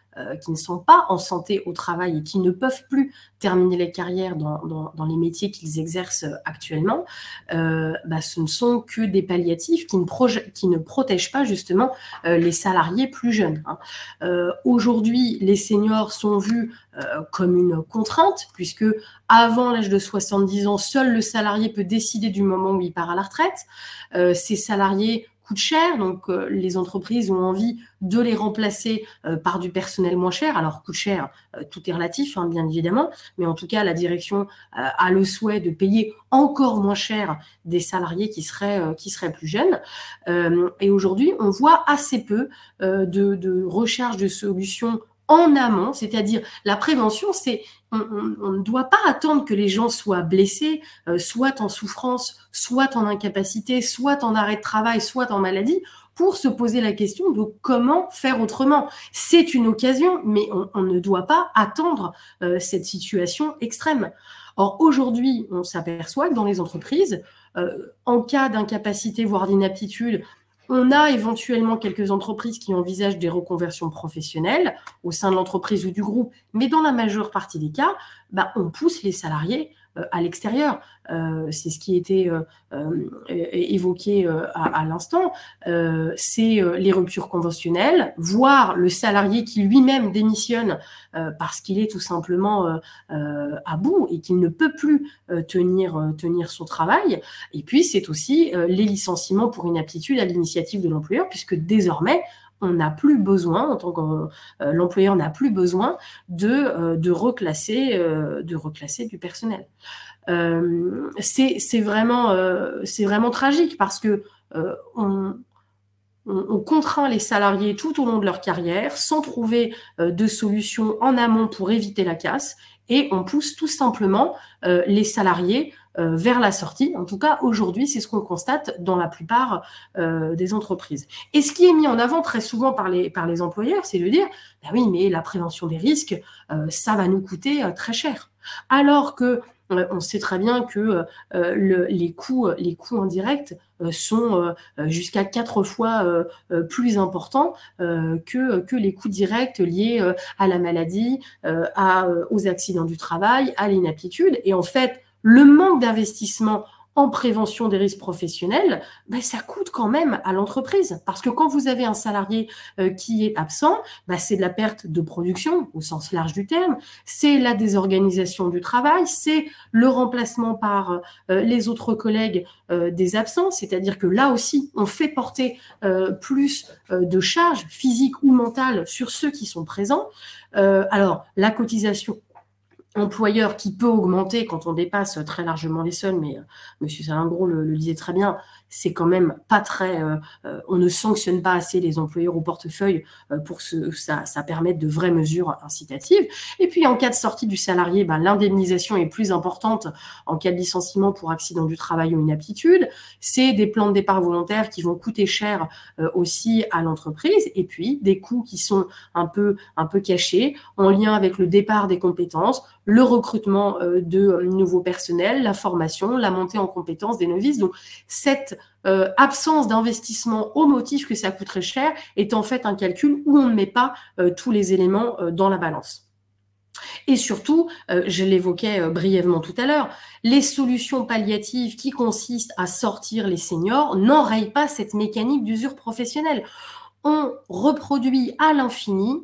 qui ne sont pas en santé au travail et qui ne peuvent plus terminer les carrières dans les métiers qu'ils exercent actuellement, ce ne sont que des palliatifs qui ne protègent pas justement les salariés plus jeunes. Aujourd'hui, les seniors sont vus comme une contrainte, puisque avant l'âge de 70 ans, seul le salarié peut décider du moment où il part à la retraite. Ces salariés coûtent cher, donc les entreprises ont envie de les remplacer par du personnel moins cher. Alors, coûte cher, tout est relatif, hein, bien évidemment, mais en tout cas, la direction a le souhait de payer encore moins cher des salariés qui seraient plus jeunes. Et aujourd'hui, on voit assez peu de recherche de solutions en amont, c'est-à-dire la prévention, c'est on ne doit pas attendre que les gens soient blessés, soit en souffrance, soit en incapacité, soit en arrêt de travail, soit en maladie, pour se poser la question de comment faire autrement. C'est une occasion, mais on ne doit pas attendre cette situation extrême. Or, aujourd'hui, on s'aperçoit que dans les entreprises, en cas d'incapacité, voire d'inaptitude, on a éventuellement quelques entreprises qui envisagent des reconversions professionnelles au sein de l'entreprise ou du groupe, mais dans la majeure partie des cas, on pousse les salariés à l'extérieur. C'est ce qui était évoqué à l'instant. C'est les ruptures conventionnelles, voire le salarié qui lui-même démissionne parce qu'il est tout simplement à bout et qu'il ne peut plus tenir son travail. Et puis, c'est aussi les licenciements pour inaptitude à l'initiative de l'employeur, puisque désormais, on n'a plus besoin, en tant que l'employeur n'a plus besoin de reclasser du personnel. C'est vraiment tragique parce que on contraint les salariés tout au long de leur carrière sans trouver de solution en amont pour éviter la casse, et on pousse tout simplement les salariés vers la sortie. En tout cas, aujourd'hui, c'est ce qu'on constate dans la plupart des entreprises. Et ce qui est mis en avant très souvent par les employeurs, c'est de dire oui, mais la prévention des risques, ça va nous coûter très cher. Alors que on sait très bien que les coûts indirects sont jusqu'à 4 fois plus importants que les coûts directs liés à la maladie, aux accidents du travail, à l'inaptitude. Et en fait, le manque d'investissement en prévention des risques professionnels, ça coûte quand même à l'entreprise. Parce que quand vous avez un salarié qui est absent, c'est de la perte de production au sens large du terme, c'est la désorganisation du travail, c'est le remplacement par les autres collègues des absents, c'est-à-dire que là aussi, on fait porter plus de charges physiques ou mentales sur ceux qui sont présents. Alors, la cotisation employeur qui peut augmenter quand on dépasse très largement les seuils, mais M. Salingro le disait très bien, c'est quand même pas très... on ne sanctionne pas assez les employeurs au portefeuille pour que ça permette de vraies mesures incitatives. Et puis, en cas de sortie du salarié, l'indemnisation est plus importante en cas de licenciement pour accident du travail ou inaptitude. C'est des plans de départ volontaires qui vont coûter cher aussi à l'entreprise. Et puis, des coûts qui sont un peu cachés en lien avec le départ des compétences, le recrutement de nouveaux personnels, la formation, la montée en compétences des novices. Donc, cette absence d'investissement au motif que ça coûterait cher est en fait un calcul où on ne met pas tous les éléments dans la balance. Et surtout, je l'évoquais brièvement tout à l'heure, les solutions palliatives qui consistent à sortir les seniors n'enrayent pas cette mécanique d'usure professionnelle. On reproduit à l'infini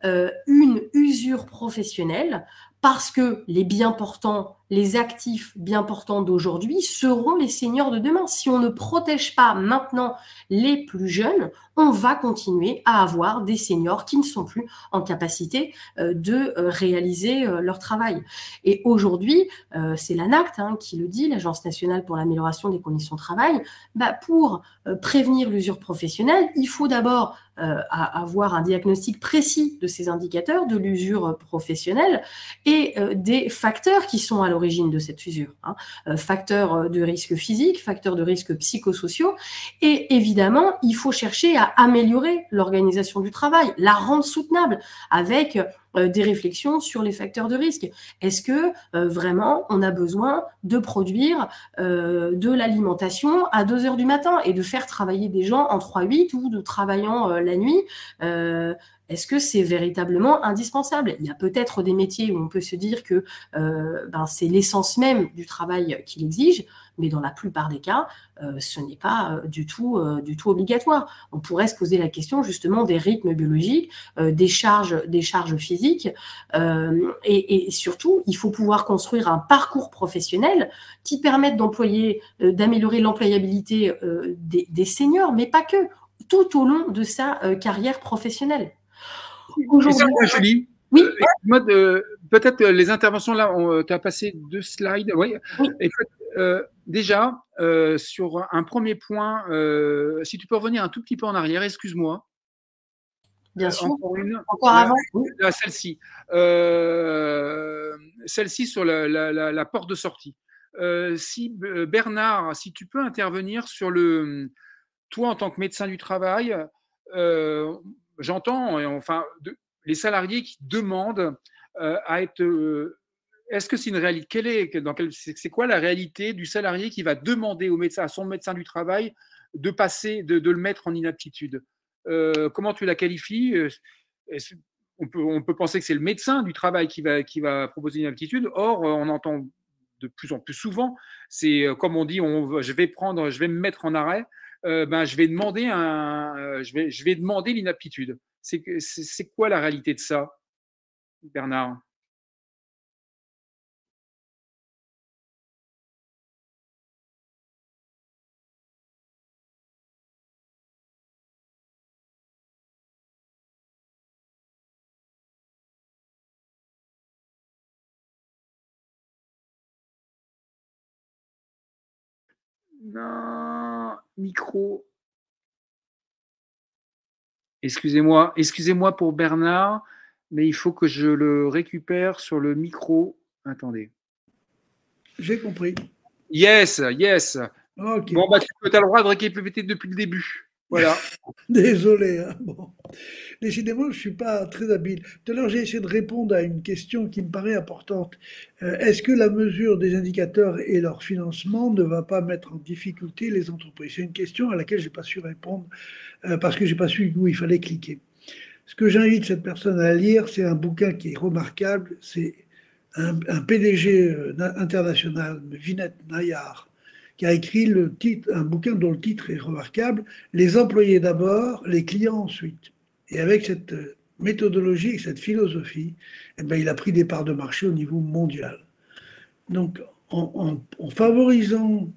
une usure professionnelle parce que les bien portants, les actifs bien portants d'aujourd'hui seront les seniors de demain. Si on ne protège pas maintenant les plus jeunes, on va continuer à avoir des seniors qui ne sont plus en capacité de réaliser leur travail. Et aujourd'hui, c'est l'ANACT qui le dit, l'Agence nationale pour l'amélioration des conditions de travail, pour prévenir l'usure professionnelle, il faut d'abord avoir un diagnostic précis de ces indicateurs de l'usure professionnelle et des facteurs qui sont à l'origine de cette usure. Facteurs de risque physique, facteurs de risque psychosociaux. Et évidemment, il faut chercher à améliorer l'organisation du travail, la rendre soutenable avec des réflexions sur les facteurs de risque. Est-ce que vraiment on a besoin de produire de l'alimentation à 2 heures du matin et de faire travailler des gens en 3-8 ou de travaillant la nuit Est-ce que c'est véritablement indispensable? Il y a peut-être des métiers où on peut se dire que c'est l'essence même du travail qui l'exige, mais dans la plupart des cas, ce n'est pas du tout obligatoire. On pourrait se poser la question justement des rythmes biologiques, des charges physiques, et surtout, il faut pouvoir construire un parcours professionnel qui permette d'améliorer l'employabilité des seniors, mais pas que, tout au long de sa carrière professionnelle. Julie, oui. Peut-être les interventions là, tu as passé 2 slides. Oui. Déjà, sur un premier point, si tu peux revenir un tout petit peu en arrière, excuse-moi. Bien sûr. Encore avant. Celle-ci. Celle-ci sur la porte de sortie. Bernard, si tu peux intervenir sur toi en tant que médecin du travail, j'entends, les salariés qui demandent à être. Est-ce que c'est une réalité? C'est quoi la réalité du salarié qui va demander à son médecin du travail de le mettre en inaptitude? Comment tu la qualifies? On peut penser que c'est le médecin du travail qui va proposer une inaptitude. Or, on entend de plus en plus souvent, c'est comme on dit, je vais me mettre en arrêt. Je vais demander l'inaptitude. C'est quoi la réalité de ça, Bernard? Non, micro. Excusez-moi pour Bernard, mais il faut que je le récupère sur le micro. Attendez. J'ai compris. Yes. Okay. Bon, tu as le droit de répéter depuis le début. Voilà. Désolé. Hein. Bon. Décidément, je ne suis pas très habile. Tout à l'heure, j'ai essayé de répondre à une question qui me paraît importante. Est-ce que la mesure des indicateurs et leur financement ne va pas mettre en difficulté les entreprises? C'est une question à laquelle je n'ai pas su répondre parce que je n'ai pas su où il fallait cliquer. Ce que j'invite cette personne à lire, c'est un bouquin qui est remarquable. C'est un PDG international, Vinay Nayar, qui a écrit un bouquin dont le titre est remarquable, Les employés d'abord, les clients ensuite. Et avec cette méthodologie et cette philosophie, il a pris des parts de marché au niveau mondial. Donc, en favorisant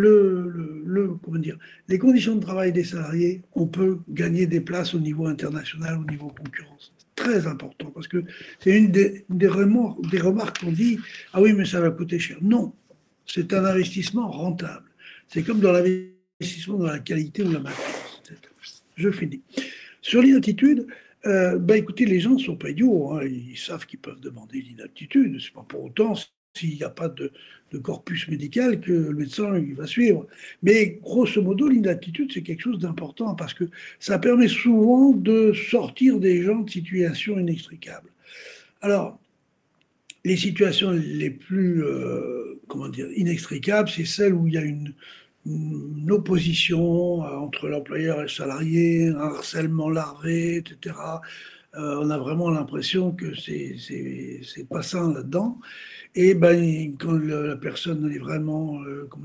les conditions de travail des salariés, on peut gagner des places au niveau international, au niveau concurrence. Très important, parce que c'est une des remarques qu'on dit, ah oui, mais ça va coûter cher. Non, c'est un investissement rentable. C'est comme dans l'investissement dans la qualité ou la maintenance. Je finis. Sur l'inaptitude, écoutez, les gens ne sont pas idiots. Hein. Ils savent qu'ils peuvent demander l'inaptitude. Ce n'est pas pour autant, s'il n'y a pas de corpus médical, que le médecin il va suivre. Mais grosso modo, l'inaptitude, c'est quelque chose d'important parce que ça permet souvent de sortir des gens de situations inextricables. Alors, les situations les plus inextricables, c'est celles où il y a une opposition entre l'employeur et le salarié, un harcèlement larvé, etc. On a vraiment l'impression que c'est pas sain là-dedans. Et quand la personne est vraiment,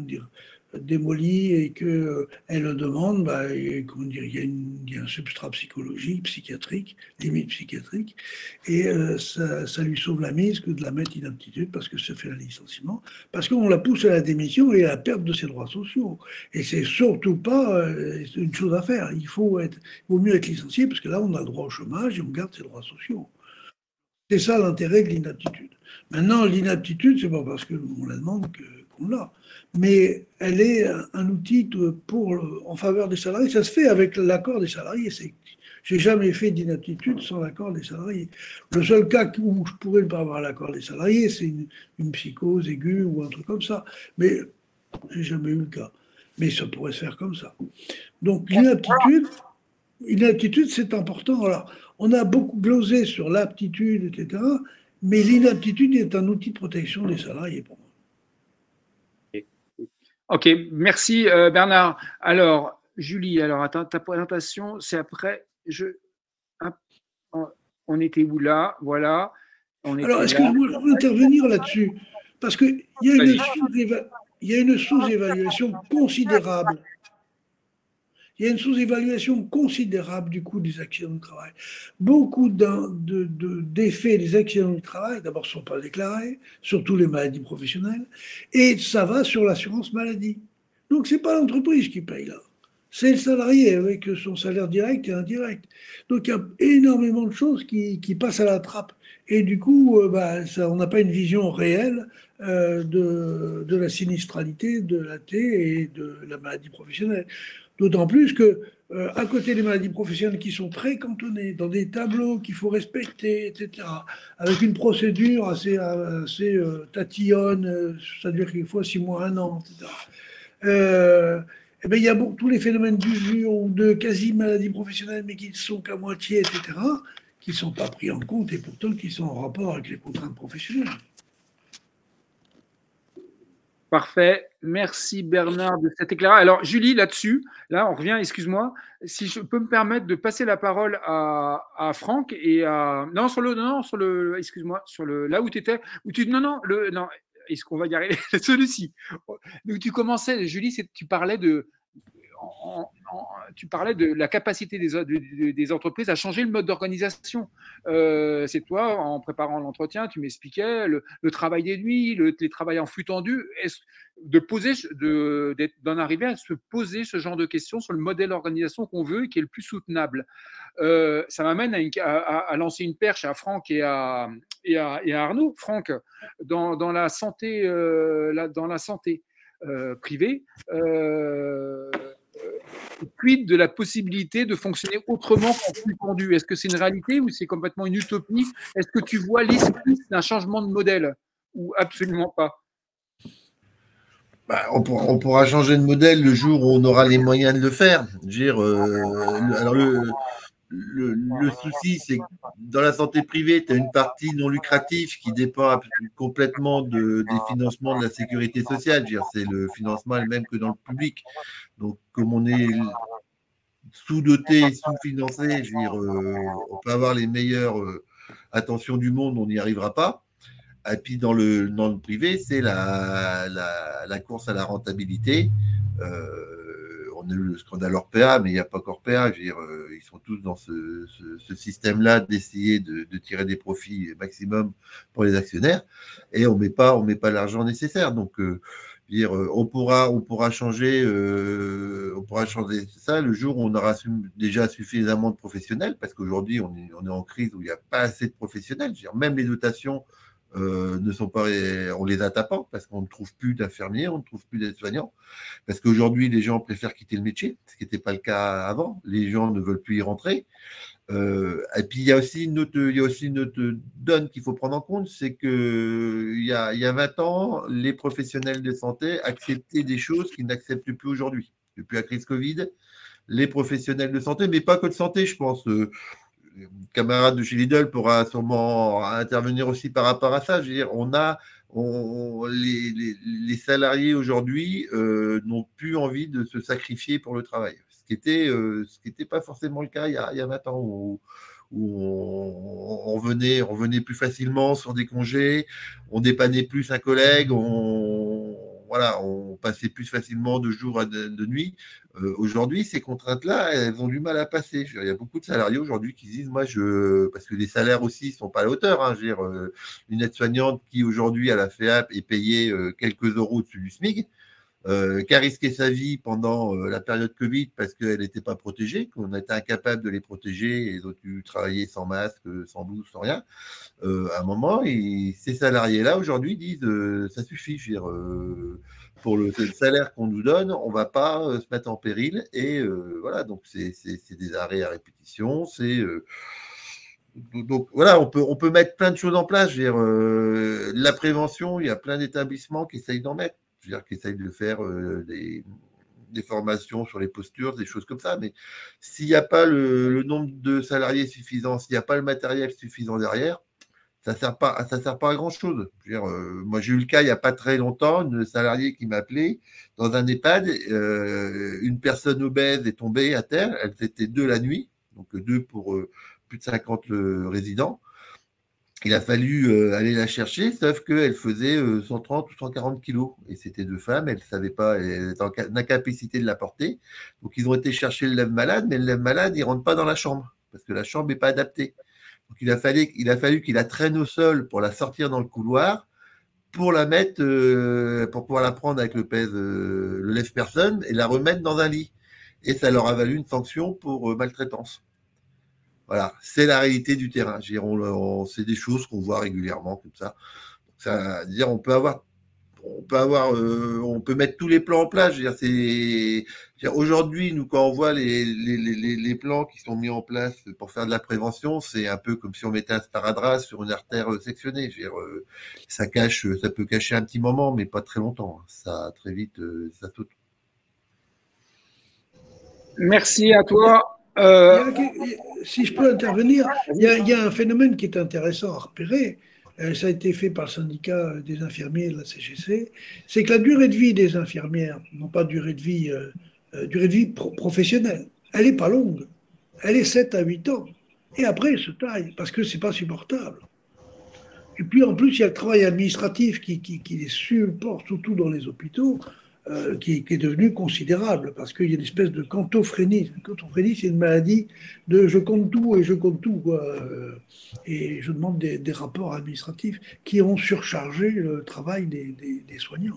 démolie et qu'elle le demande, il y a un substrat psychiatrique, limite psychiatrique, et ça lui sauve la mise que de la mettre inaptitude parce que ça fait un licenciement, parce qu'on la pousse à la démission et à la perte de ses droits sociaux. Et c'est surtout pas une chose à faire. Il vaut mieux être licencié parce que là, on a le droit au chômage et on garde ses droits sociaux. C'est ça l'intérêt de l'inaptitude. Maintenant, l'inaptitude, c'est pas parce qu'on la demande qu'on l'a, mais elle est un outil en faveur des salariés. Ça se fait avec l'accord des salariés. J'ai jamais fait d'inaptitude sans l'accord des salariés. Le seul cas où je pourrais ne pas avoir l'accord des salariés, c'est une psychose aiguë ou un truc comme ça. Mais j'ai jamais eu le cas. Mais ça pourrait se faire comme ça. Donc l'inaptitude, c'est important. Alors, on a beaucoup glosé sur l'aptitude, etc. Mais l'inaptitude est un outil de protection des salariés pour moi. Ok, merci Bernard. Alors, Julie, ta présentation, c'est après. On était où là? Voilà. Alors, est-ce que je peux intervenir là-dessus? Parce qu'il y a une sous-évaluation considérable. Il y a une sous-évaluation considérable du coût des accidents du travail. Beaucoup d'effets des accidents du travail, d'abord, ne sont pas déclarés, surtout les maladies professionnelles, et ça va sur l'assurance maladie. Donc, ce n'est pas l'entreprise qui paye là. C'est le salarié avec son salaire direct et indirect. Donc, il y a énormément de choses qui passent à la trappe. Et du coup, on n'a pas une vision réelle de la sinistralité de l'AT et de la maladie professionnelle. D'autant plus que, à côté des maladies professionnelles qui sont très cantonnées, dans des tableaux qu'il faut respecter, etc., avec une procédure assez tatillonne, ça dure quelquefois 6 mois, 1 an, etc. Eh bien, il y a tous les phénomènes d'usure ou de quasi-maladies professionnelles, mais qui ne sont qu'à moitié, etc., qui ne sont pas pris en compte et pourtant qui sont en rapport avec les contraintes professionnelles. Parfait. Merci Bernard de cet éclairage. Alors Julie, là-dessus, là on revient, excuse-moi, si je peux me permettre de passer la parole à Franck et à… Non, excuse-moi, là où tu étais, non, est-ce qu'on va y arriver? Celui-ci. Donc tu commençais, Julie, tu parlais de… tu parlais de la capacité des entreprises à changer le mode d'organisation. C'est toi, en préparant l'entretien, tu m'expliquais le travail des nuits, les travails en flux tendu, d'en arriver à se poser ce genre de questions sur le modèle d'organisation qu'on veut et qui est le plus soutenable. Ça m'amène à lancer une perche à Franck et à Arnaud. Franck, dans la santé, privée, quid de la possibilité de fonctionner autrement qu'en flux tendu? Est-ce que c'est une réalité ou c'est complètement une utopie? Est-ce que tu vois l'esquisse d'un changement de modèle ou absolument pas? On pourra changer de modèle le jour où on aura les moyens de le faire. Je veux dire, alors le souci, c'est que dans la santé privée, tu as une partie non lucrative qui dépend complètement des financements de la sécurité sociale. Je veux dire, c'est le financement le même que dans le public. Donc, comme on est sous-doté, sous-financé, je veux dire, on peut avoir les meilleures attentions du monde, on n'y arrivera pas. Et puis dans le privé, c'est la course à la rentabilité. On a eu le scandale Orpea, mais il n'y a pas qu'Orpea. Je veux dire, ils sont tous dans ce système-là d'essayer de tirer des profits maximum pour les actionnaires, et on met pas l'argent nécessaire. Donc, dire, on pourra changer ça le jour où on aura déjà suffisamment de professionnels, parce qu'aujourd'hui on est en crise où il n'y a pas assez de professionnels. Je veux dire, même les dotations ne sont pas, on les a tapant parce qu'on ne trouve plus d'infirmiers, on ne trouve plus d'aides-soignants, parce qu'aujourd'hui les gens préfèrent quitter le métier, ce qui n'était pas le cas avant. Les gens ne veulent plus y rentrer. Et puis il y a aussi une autre donne qu'il faut prendre en compte, c'est que il y a 20 ans, les professionnels de santé acceptaient des choses qu'ils n'acceptent plus aujourd'hui. Depuis la crise Covid, les professionnels de santé, mais pas que de santé, je pense. Camarade de chez Lidl pourra sûrement intervenir aussi par rapport à ça. Je veux dire, les salariés aujourd'hui n'ont plus envie de se sacrifier pour le travail. Ce qui était pas forcément le cas il y a 20 ans, où on revenait plus facilement sur des congés, on dépannait plus un collègue, on passait plus facilement de jour à de nuit. Aujourd'hui, ces contraintes-là, elles ont du mal à passer. Il y a beaucoup de salariés aujourd'hui qui disent, parce que les salaires aussi ne sont pas à la hauteur. Hein, je veux dire, une aide-soignante qui aujourd'hui à la FEAP est payée quelques euros au-dessus du SMIC, qui a risqué sa vie pendant la période Covid parce qu'elle n'était pas protégée, qu'on était incapable de les protéger, et ils ont dû travailler sans masque, sans blouse, sans rien. À un moment, ces salariés-là aujourd'hui disent ça suffit, je veux dire, pour le salaire qu'on nous donne, on ne va pas se mettre en péril, et voilà, donc c'est des arrêts à répétition, donc voilà, on peut mettre plein de choses en place. Je veux dire, la prévention, il y a plein d'établissements qui essayent d'en mettre. Je veux dire, qui essayent de faire des formations sur les postures, des choses comme ça. Mais s'il n'y a pas le nombre de salariés suffisant, s'il n'y a pas le matériel suffisant derrière, ça ne sert pas à grand-chose. Je veux dire, moi, j'ai eu le cas il n'y a pas très longtemps, une salariée qui m'appelait dans un EHPAD. Une personne obèse est tombée à terre. Elle était 2 la nuit, donc 2 pour plus de 50 résidents. Il a fallu aller la chercher, sauf qu'elle faisait 130 ou 140 kilos. Et c'était 2 femmes, elles ne savaient pas, elles étaient en incapacité de la porter. Donc, ils ont été chercher le lève-malade, mais le lève-malade, il ne rentre pas dans la chambre, parce que la chambre n'est pas adaptée. Donc, il a fallu qu'il la traîne au sol pour la sortir dans le couloir, pour la mettre, pour pouvoir la prendre avec le lève-personne et la remettre dans un lit. Et ça leur a valu une sanction pour maltraitance. Voilà, c'est la réalité du terrain. C'est des choses qu'on voit régulièrement comme ça. Ça veut dire, on peut mettre tous les plans en place. Aujourd'hui, nous, quand on voit les plans qui sont mis en place pour faire de la prévention, c'est un peu comme si on mettait un sparadrap sur une artère sectionnée. Ça peut cacher un petit moment, mais pas très longtemps. Ça, très vite, ça saute. Merci à toi. Si je peux intervenir, il y a un phénomène qui est intéressant à repérer. Ça a été fait par le syndicat des infirmiers de la CGC. C'est que la durée de vie des infirmières, non pas durée de vie professionnelle, elle n'est pas longue. Elle est 7 à 8 ans. Et après, elle se taille parce que ce n'est pas supportable. Et puis en plus, il y a le travail administratif qui les supporte, surtout dans les hôpitaux. Qui est devenu considérable parce qu'il y a une espèce de cantophrénie. La cantophrénie, c'est une maladie de je compte tout et je compte tout, quoi. Et je demande des rapports administratifs qui ont surchargé le travail des soignants.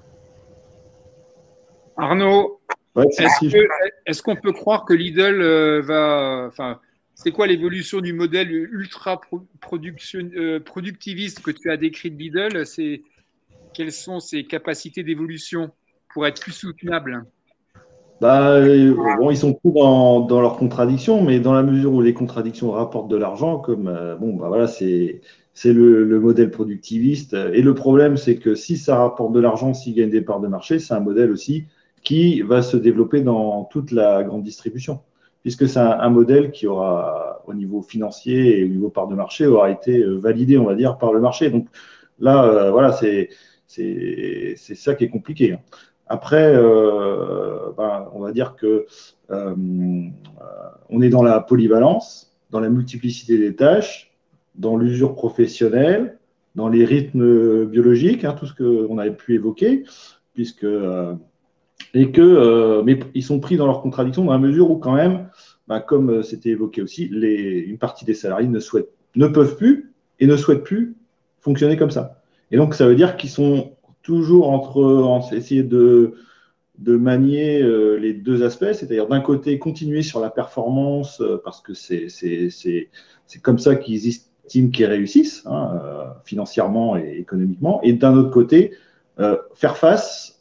Arnaud, est-ce qu'on peut croire que Lidl va... Enfin, c'est quoi l'évolution du modèle ultra productiviste que tu as décrit de Lidl? Quelles sont ses capacités d'évolution pour être plus soutenable? Bon, ils sont tous dans leurs contradictions, mais dans la mesure où les contradictions rapportent de l'argent, comme voilà, c'est le modèle productiviste. Et le problème, c'est que si ça rapporte de l'argent, s'il gagne des parts de marché, c'est un modèle aussi qui va se développer dans toute la grande distribution, puisque c'est un modèle qui aura, au niveau financier et au niveau parts de marché, aura été validé, on va dire, par le marché. Donc là, voilà, c'est ça qui est compliqué. Après, on va dire que on est dans la polyvalence, dans la multiplicité des tâches, dans l'usure professionnelle, dans les rythmes biologiques, tout ce qu'on avait pu évoquer, mais ils sont pris dans leurs contradictions dans la mesure où quand même, comme c'était évoqué aussi, une partie des salariés ne peuvent plus et ne souhaitent plus fonctionner comme ça. Et donc, ça veut dire qu'ils sont toujours essayer de manier les deux aspects, c'est-à-dire d'un côté continuer sur la performance parce que c'est comme ça qu'ils estiment qu'ils réussissent financièrement et économiquement, et d'un autre côté faire face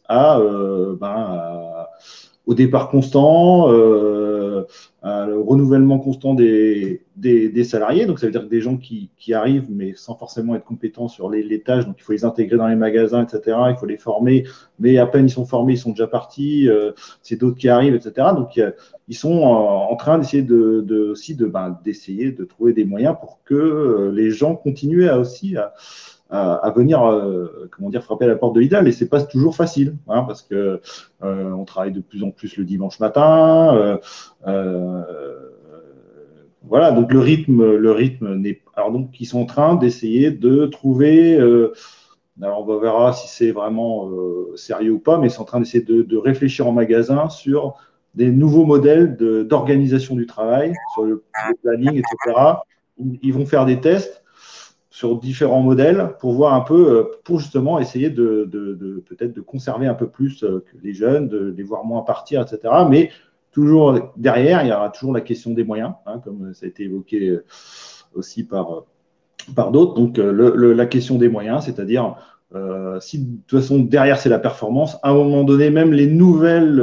au départ constant, au renouvellement constant des salariés. Donc, ça veut dire que des gens qui arrivent, mais sans forcément être compétents sur les tâches. Donc, il faut les intégrer dans les magasins, etc. Il faut les former. Mais à peine ils sont formés, ils sont déjà partis. C'est d'autres qui arrivent, etc. Donc, ils sont en train d'essayer d'essayer de trouver des moyens pour que les gens continuent à venir frapper à la porte de Lidl. Et c'est pas toujours facile, parce que on travaille de plus en plus le dimanche matin. Voilà, donc le rythme n'est. Alors donc ils sont en train d'essayer de trouver. Alors on verra si c'est vraiment sérieux ou pas, mais ils sont en train d'essayer de réfléchir en magasin sur des nouveaux modèles d'organisation du travail, sur le planning, etc. Ils vont faire des tests sur différents modèles pour voir un peu, pour justement essayer peut-être de conserver un peu plus que les jeunes, de les voir moins partir, etc. Mais toujours derrière, il y aura toujours la question des moyens, comme ça a été évoqué aussi par d'autres. Donc la question des moyens, c'est-à-dire si de toute façon derrière c'est la performance, à un moment donné, même les nouvelles,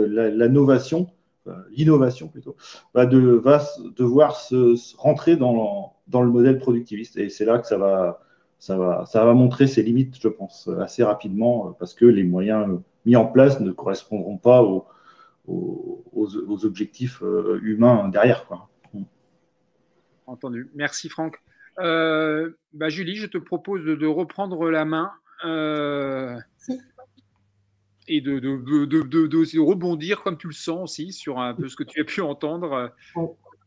l'innovation plutôt, va devoir se rentrer dans le modèle productiviste. Et c'est là que ça va montrer ses limites, je pense, assez rapidement, parce que les moyens mis en place ne correspondront pas aux objectifs humains derrière, quoi. Entendu. Merci Franck. Julie, je te propose de reprendre la main et de rebondir comme tu le sens aussi sur un peu ce que tu as pu entendre.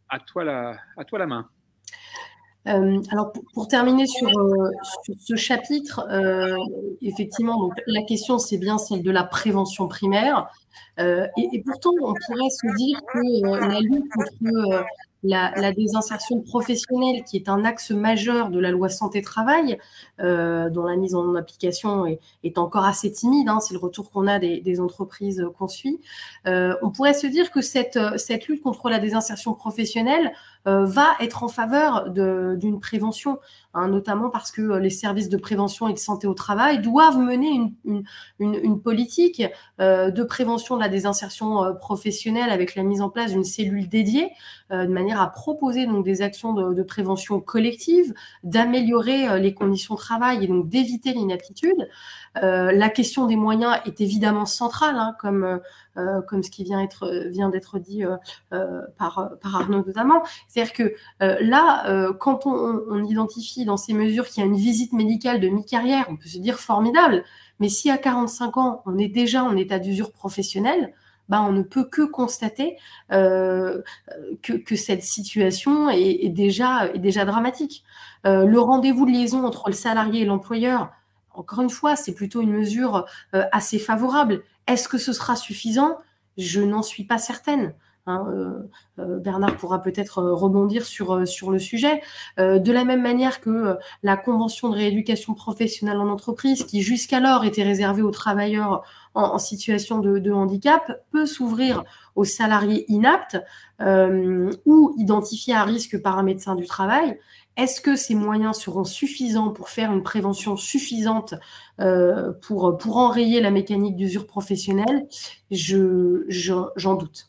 à toi la main. Alors, pour terminer sur ce chapitre, effectivement, donc, la question, c'est bien celle de la prévention primaire. Et pourtant, on pourrait se dire que la lutte contre la désinsertion professionnelle, qui est un axe majeur de la loi santé-travail, dont la mise en application est encore assez timide, hein, c'est le retour qu'on a des entreprises qu'on suit, on pourrait se dire que cette lutte contre la désinsertion professionnelle va être en faveur d'une prévention, hein, notamment parce que les services de prévention et de santé au travail doivent mener une politique de prévention de la désinsertion professionnelle avec la mise en place d'une cellule dédiée, de manière à proposer donc des actions de prévention collective, d'améliorer les conditions de travail et donc d'éviter l'inaptitude. La question des moyens est évidemment centrale, hein, comme ce qui vient d'être dit par Arnaud notamment. C'est-à-dire que là, quand on identifie dans ces mesures qu'il y a une visite médicale de mi-carrière, on peut se dire formidable, mais si à 45 ans, on est déjà en état d'usure professionnelle, ben, on ne peut que constater que cette situation est déjà dramatique. Le rendez-vous de liaison entre le salarié et l'employeur, encore une fois, c'est plutôt une mesure assez favorable. Est-ce que ce sera suffisant? Je n'en suis pas certaine. Hein, Bernard pourra peut-être rebondir sur le sujet. De la même manière que la convention de rééducation professionnelle en entreprise, qui jusqu'alors était réservée aux travailleurs en situation de handicap, peut s'ouvrir aux salariés inaptes ou identifiés à risque par un médecin du travail. Est-ce que ces moyens seront suffisants pour faire une prévention suffisante pour enrayer la mécanique d'usure professionnelle? J'en doute.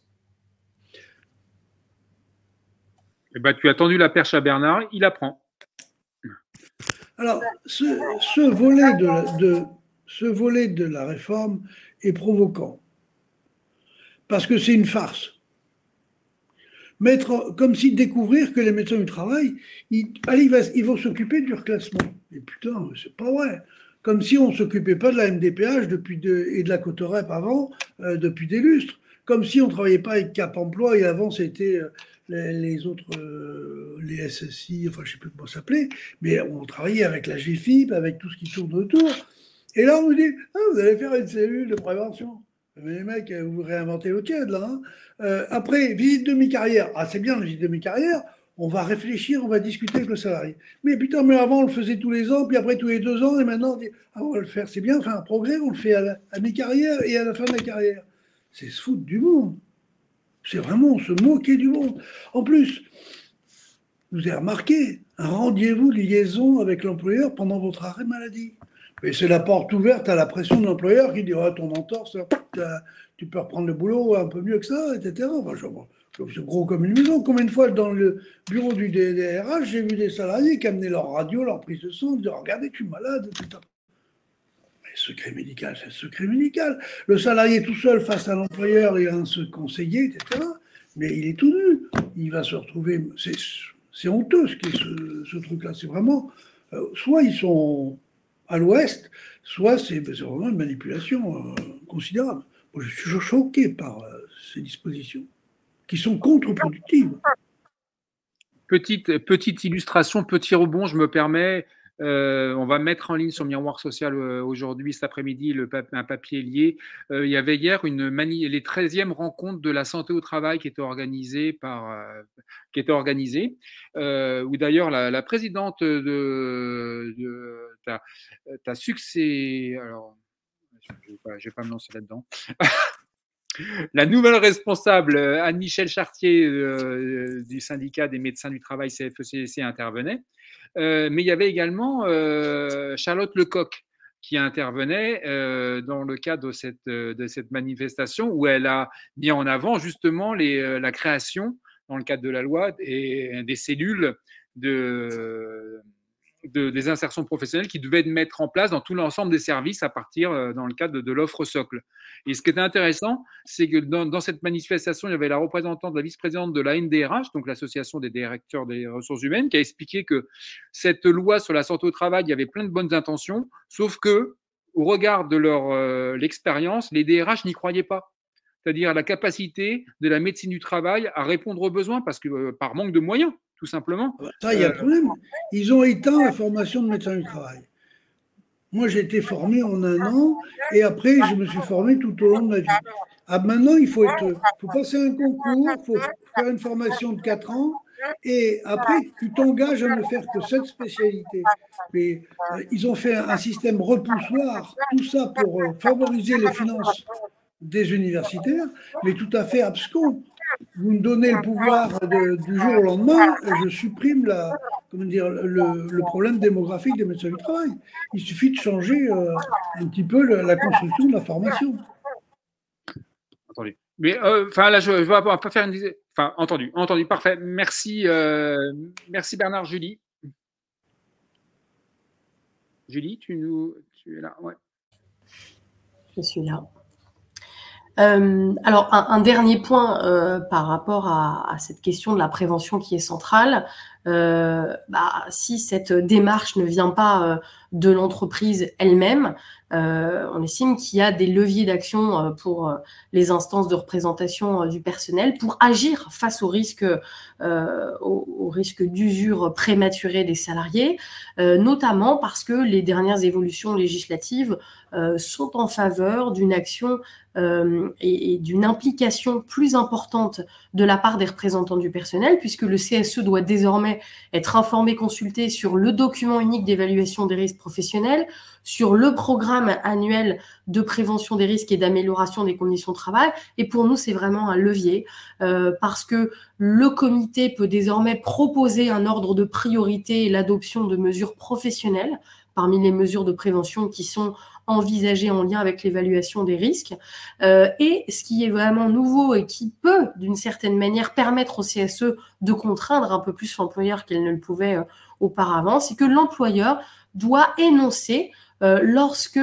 Eh ben, tu as tendu la perche à Bernard, il apprend. Alors, ce volet de la réforme est provoquant, parce que c'est une farce. Mettre, comme si découvrir que les médecins du travail, ils vont s'occuper du reclassement. Mais putain, c'est pas vrai. Comme si on ne s'occupait pas de la MDPH et de la Cotorep avant, depuis des lustres. Comme si on ne travaillait pas avec Cap Emploi et avant c'était les autres, les SSI, enfin je ne sais plus comment ça s'appelait, mais on travaillait avec la GFIP, avec tout ce qui tourne autour. Et là on nous dit, ah, vous allez faire une cellule de prévention. Mais les mecs, vous réinventez le tiède là. Hein. Après, visite de mi-carrière. Ah, c'est bien la visite de mi-carrière. On va réfléchir, on va discuter avec le salarié. Mais putain, mais avant, on le faisait tous les ans, puis après tous les 2 ans, et maintenant, on dit, ah, on va le faire. C'est bien, on fait un progrès, on le fait à mi-carrière et à la fin de la carrière. C'est se foutre du monde. C'est vraiment se moquer du monde. En plus, vous avez remarqué, un rendez-vous de liaison avec l'employeur pendant votre arrêt maladie. Mais c'est la porte ouverte à la pression de l'employeur qui dit oh, ton entorse, tu peux reprendre le boulot un peu mieux que ça, etc. Enfin, c'est gros comme une maison. Combien de fois dans le bureau du DRH, j'ai vu des salariés qui amenaient leur radio, leur prise de sang, dire regardez, je suis malade, etc. Mais secret médical, c'est le secret médical. Le salarié tout seul face à l'employeur et à un conseiller, etc. Mais il est tout nu. Il va se retrouver. C'est honteux ce qui est ce truc-là. C'est vraiment. Soit ils sont à l'ouest, soit c'est vraiment une manipulation considérable. Moi, je suis choqué par ces dispositions qui sont contre-productives. Petite illustration, petit rebond, je me permets. On va mettre en ligne sur Miroir Social aujourd'hui, cet après-midi, un papier lié. Il y avait hier les 13e rencontres de la santé au travail qui étaient organisées, où d'ailleurs la présidente ta succès. Alors, je ne vais pas me lancer là-dedans. La nouvelle responsable, Anne-Michel Chartier, du syndicat des médecins du travail CFE-CDC, intervenait. Mais il y avait également Charlotte Lecoq qui intervenait dans le cadre de cette manifestation où elle a mis en avant justement la création, dans le cadre de la loi, des cellules des insertions professionnelles qui devaient être mettre en place dans tout l'ensemble des services à partir dans le cadre de l'offre socle. Et ce qui était intéressant, c'est que dans cette manifestation, il y avait la représentante, la vice-présidente de la NDRH, donc l'association des directeurs des ressources humaines, qui a expliqué que cette loi sur la santé au travail, il y avait plein de bonnes intentions, sauf que au regard de l'expérience, les DRH n'y croyaient pas. c'est-à-dire la capacité de la médecine du travail à répondre aux besoins, parce que par manque de moyens, tout simplement. Ça, il y a le problème. Ils ont éteint la formation de médecin du travail. Moi, j'ai été formé en 1 an et après, je me suis formé tout au long de ma vie. Maintenant, il faut passer un concours, il faut faire une formation de 4 ans et après, tu t'engages à ne faire que cette spécialité. Mais ils ont fait un système repoussoir, tout ça pour favoriser les finances des universitaires, mais tout à fait abscons. Vous me donnez le pouvoir du jour au lendemain, je supprime le problème démographique des médecins du travail. Il suffit de changer un petit peu la construction de la formation. Entendu. Mais là, je ne vais pas faire une. Enfin, entendu, parfait. Merci, merci Bernard. Julie. Julie, tu es là, ouais. Je suis là. Alors, un dernier point par rapport à cette question de la prévention qui est centrale. Si cette démarche ne vient pas de l'entreprise elle-même, on estime qu'il y a des leviers d'action pour les instances de représentation du personnel pour agir face au risque d'usure prématurée des salariés, notamment parce que les dernières évolutions législatives sont en faveur d'une action et d'une implication plus importante de la part des représentants du personnel, puisque le CSE doit désormais être informé, consulté sur le document unique d'évaluation des risques professionnels, sur le programme annuel de prévention des risques et d'amélioration des conditions de travail. Et pour nous, c'est vraiment un levier parce que le comité peut désormais proposer un ordre de priorité et l'adoption de mesures professionnelles parmi les mesures de prévention qui sont envisagées en lien avec l'évaluation des risques. Et ce qui est vraiment nouveau et qui peut, d'une certaine manière, permettre au CSE de contraindre un peu plus l'employeur qu'elle ne le pouvait auparavant, c'est que l'employeur doit énoncer lorsque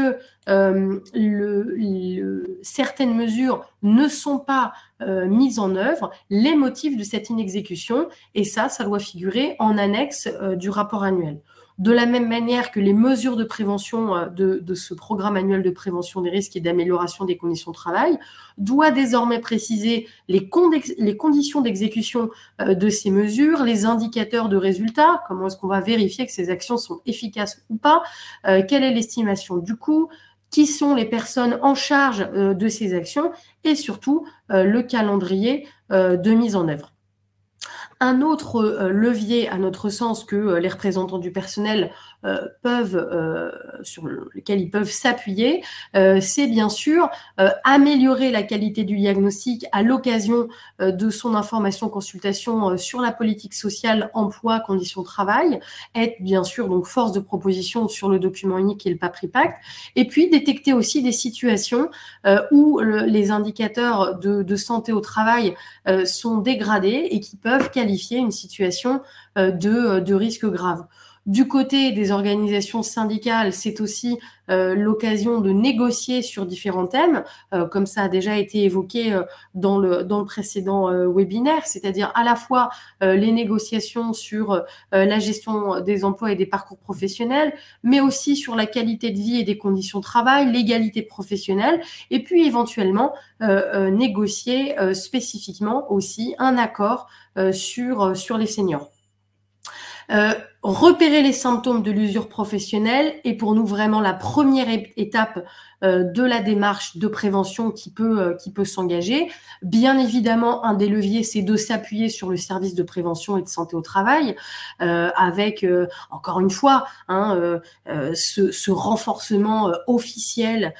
certaines mesures ne sont pas mises en œuvre, les motifs de cette inexécution, et ça doit figurer en annexe du rapport annuel. De la même manière que les mesures de prévention de ce programme annuel de prévention des risques et d'amélioration des conditions de travail doit désormais préciser les conditions d'exécution de ces mesures, les indicateurs de résultats, comment est-ce qu'on va vérifier que ces actions sont efficaces ou pas, quelle est l'estimation du coût, qui sont les personnes en charge de ces actions et surtout le calendrier de mise en œuvre. Un autre levier, à notre sens, que les représentants du personnel sur lequel ils peuvent s'appuyer, c'est bien sûr améliorer la qualité du diagnostic à l'occasion de son information-consultation sur la politique sociale, emploi, conditions de travail, être bien sûr donc force de proposition sur le document unique et le PAPRIPACT, et puis détecter aussi des situations où les indicateurs de santé au travail sont dégradés et qui peuvent qualifier une situation de risque grave. Du côté des organisations syndicales, c'est aussi l'occasion de négocier sur différents thèmes, comme ça a déjà été évoqué dans le précédent webinaire, c'est-à-dire à la fois les négociations sur la gestion des emplois et des parcours professionnels, mais aussi sur la qualité de vie et des conditions de travail, l'égalité professionnelle, et puis éventuellement négocier spécifiquement aussi un accord sur les seniors. Repérer les symptômes de l'usure professionnelle est pour nous vraiment la première étape de la démarche de prévention qui peut s'engager. Bien évidemment, un des leviers, c'est de s'appuyer sur le service de prévention et de santé au travail, avec, encore une fois, ce renforcement officiel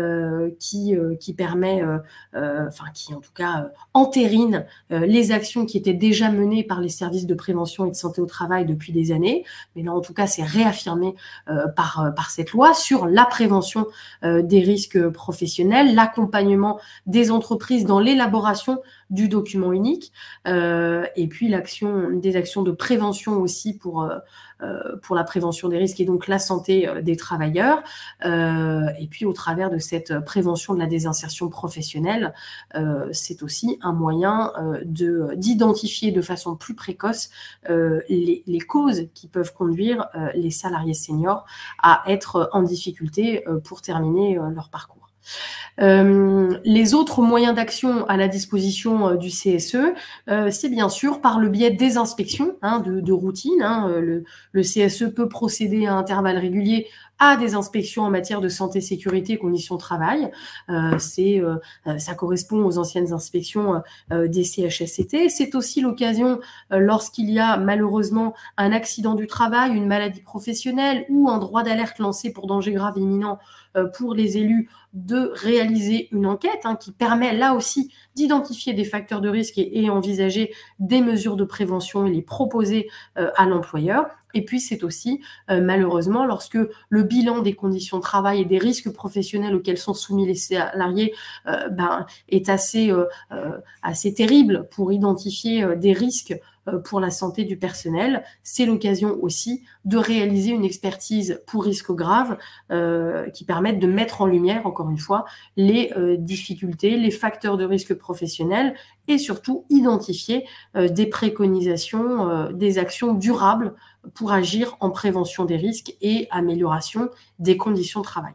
qui permet, qui en tout cas entérine les actions qui étaient déjà menées par les services de prévention et de santé au travail depuis des années. Mais là, en tout cas, c'est réaffirmé par cette loi sur la prévention des risques professionnels, l'accompagnement des entreprises dans l'élaboration du document unique, et puis des actions de prévention aussi pour la prévention des risques et donc la santé des travailleurs, et puis au travers de cette prévention de la désinsertion professionnelle, c'est aussi un moyen d'identifier de façon plus précoce les causes qui peuvent conduire les salariés seniors à être en difficulté pour terminer leur parcours. Les autres moyens d'action à la disposition du CSE, c'est bien sûr par le biais des inspections de routine. Le CSE peut procéder à intervalles réguliers à des inspections en matière de santé, sécurité et conditions de travail. Ça correspond aux anciennes inspections des CHSCT. C'est aussi l'occasion, lorsqu'il y a malheureusement un accident du travail, une maladie professionnelle ou un droit d'alerte lancé pour danger grave imminent pour les élus, de réaliser une enquête qui permet là aussi d'identifier des facteurs de risque et envisager des mesures de prévention et les proposer à l'employeur. Et puis c'est aussi malheureusement lorsque le bilan des conditions de travail et des risques professionnels auxquels sont soumis les salariés est assez terrible pour identifier des risques pour la santé du personnel. C'est l'occasion aussi de réaliser une expertise pour risques graves qui permettent de mettre en lumière, encore une fois, les difficultés, les facteurs de risque professionnel et surtout identifier des préconisations, des actions durables pour agir en prévention des risques et amélioration des conditions de travail.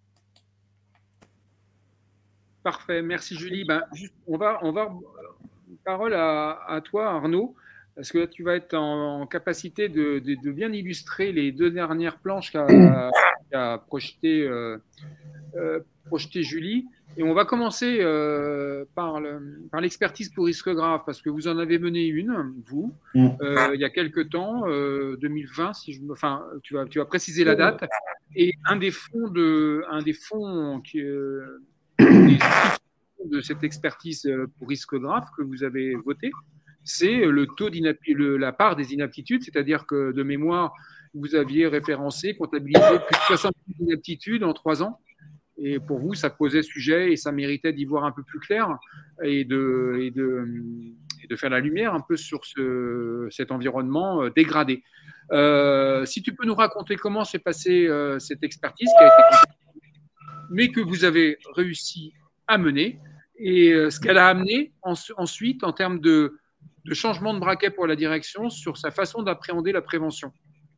Parfait, merci Julie. On va parole à toi Arnaud. Parce que là, tu vas être en capacité de bien illustrer les deux dernières planches qu'a projetées Julie. Et on va commencer par l'expertise pour risque grave, parce que vous en avez mené une, vous, il y a quelque temps, 2020, tu vas préciser la date. Et un des fonds de cette expertise pour risque grave que vous avez voté, c'est le taux la part des inaptitudes, c'est-à-dire que de mémoire, vous aviez référencé, comptabilisé plus de 60 inaptitudes en 3 ans. Et pour vous, ça posait sujet et ça méritait d'y voir un peu plus clair et de faire la lumière un peu sur cet environnement dégradé. Si tu peux nous raconter comment s'est passée cette expertise qui a été comptabilisée, mais que vous avez réussi à mener et ce qu'elle a amené ensuite en termes de changement de braquet pour la direction sur sa façon d'appréhender la prévention.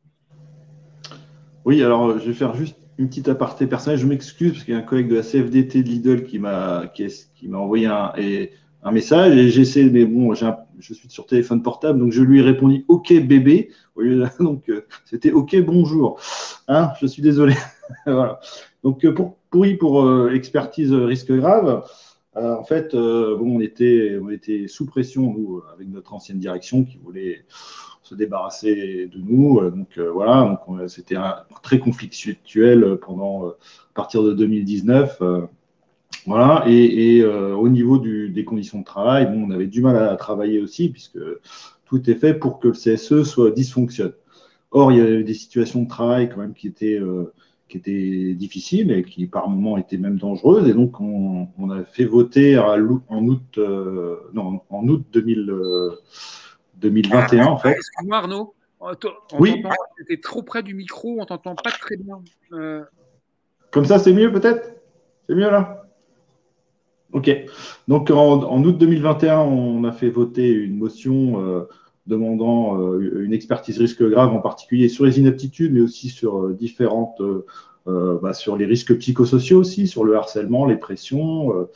Oui, alors je vais faire juste une petite aparté personnelle. Je m'excuse parce qu'il y a un collègue de la CFDT de Lidl qui m'a envoyé un message et j'essaie, mais bon, je suis sur téléphone portable, donc je lui ai répondu OK bébé, au lieu de, donc c'était OK bonjour. Je suis désolé. Voilà. Donc pour expertise risque grave. En fait, on était sous pression, nous, avec notre ancienne direction qui voulait se débarrasser de nous. Voilà, c'était très conflictuel à partir de 2019. Voilà, et au niveau des conditions de travail, on avait du mal à travailler aussi, puisque tout est fait pour que le CSE dysfonctionne. Or, il y avait des situations de travail quand même qui étaient difficiles et qui par moments étaient même dangereuses. Et donc, on a fait voter en août 2021, en fait. Excuse-moi Arnaud, oui. Tu étais trop près du micro, on t'entend pas très bien. Comme ça, c'est mieux peut-être? C'est mieux là? Ok. Donc, en août 2021, on a fait voter une motion demandant une expertise risque grave, en particulier sur les inaptitudes, mais aussi sur différentes, sur les risques psychosociaux aussi, sur le harcèlement, les pressions,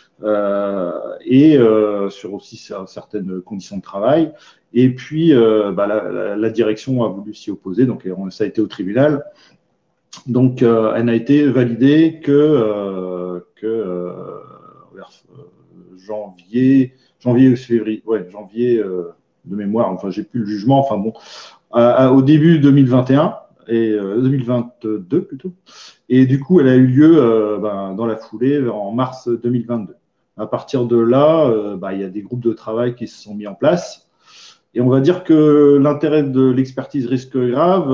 et sur aussi certaines conditions de travail. Et puis, la direction a voulu s'y opposer, donc ça a été au tribunal. Donc, elle n'a été validée que vers janvier ou février, janvier de mémoire, enfin, j'ai plus le jugement, enfin bon, au début 2021 et 2022 plutôt. Et du coup, elle a eu lieu dans la foulée en mars 2022. À partir de là, il y a des groupes de travail qui se sont mis en place. Et on va dire que l'intérêt de l'expertise risque grave,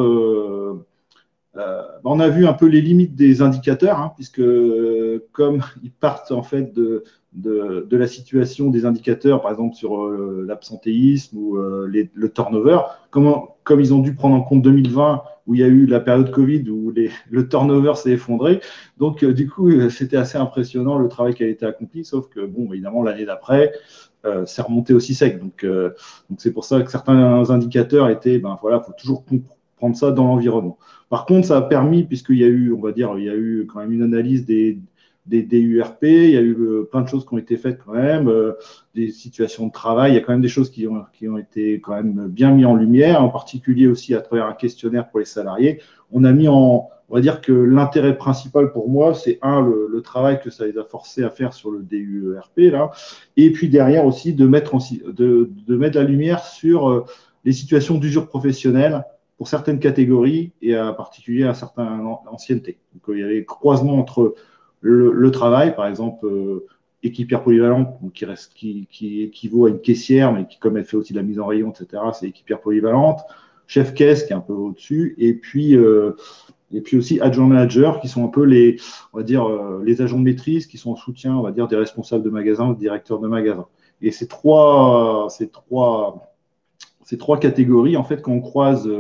on a vu un peu les limites des indicateurs, puisque comme ils partent en fait de la situation des indicateurs, par exemple sur l'absentéisme ou le turnover, comme ils ont dû prendre en compte 2020, où il y a eu la période Covid, où le turnover s'est effondré. Donc, du coup, c'était assez impressionnant le travail qui a été accompli, sauf que, bon, évidemment, l'année d'après, c'est remonté aussi sec. Donc c'est pour ça que certains indicateurs étaient, faut toujours prendre ça dans l'environnement. Par contre, ça a permis, puisqu'il y a eu, on va dire, il y a eu quand même une analyse des des DURP, il y a eu plein de choses qui ont été faites quand même, des situations de travail, il y a quand même des choses qui ont été quand même bien mis en lumière, en particulier aussi à travers un questionnaire pour les salariés. On va dire que l'intérêt principal pour moi, c'est le travail que ça les a forcés à faire sur le DUERP, là, et puis derrière aussi de mettre la lumière sur les situations d'usure professionnelle pour certaines catégories et en particulier à certaines anciennetés. Donc, il y avait croisement entre le travail, par exemple, équipière polyvalente, donc qui équivaut à une caissière, mais qui, comme elle fait aussi de la mise en rayon, etc., c'est équipière polyvalente, chef caisse qui est un peu au-dessus, et puis aussi adjoint manager, qui sont un peu on va dire, les agents de maîtrise qui sont en soutien, on va dire, des responsables de magasin ou des directeurs de magasin. Et ces trois catégories, en fait, quand on croise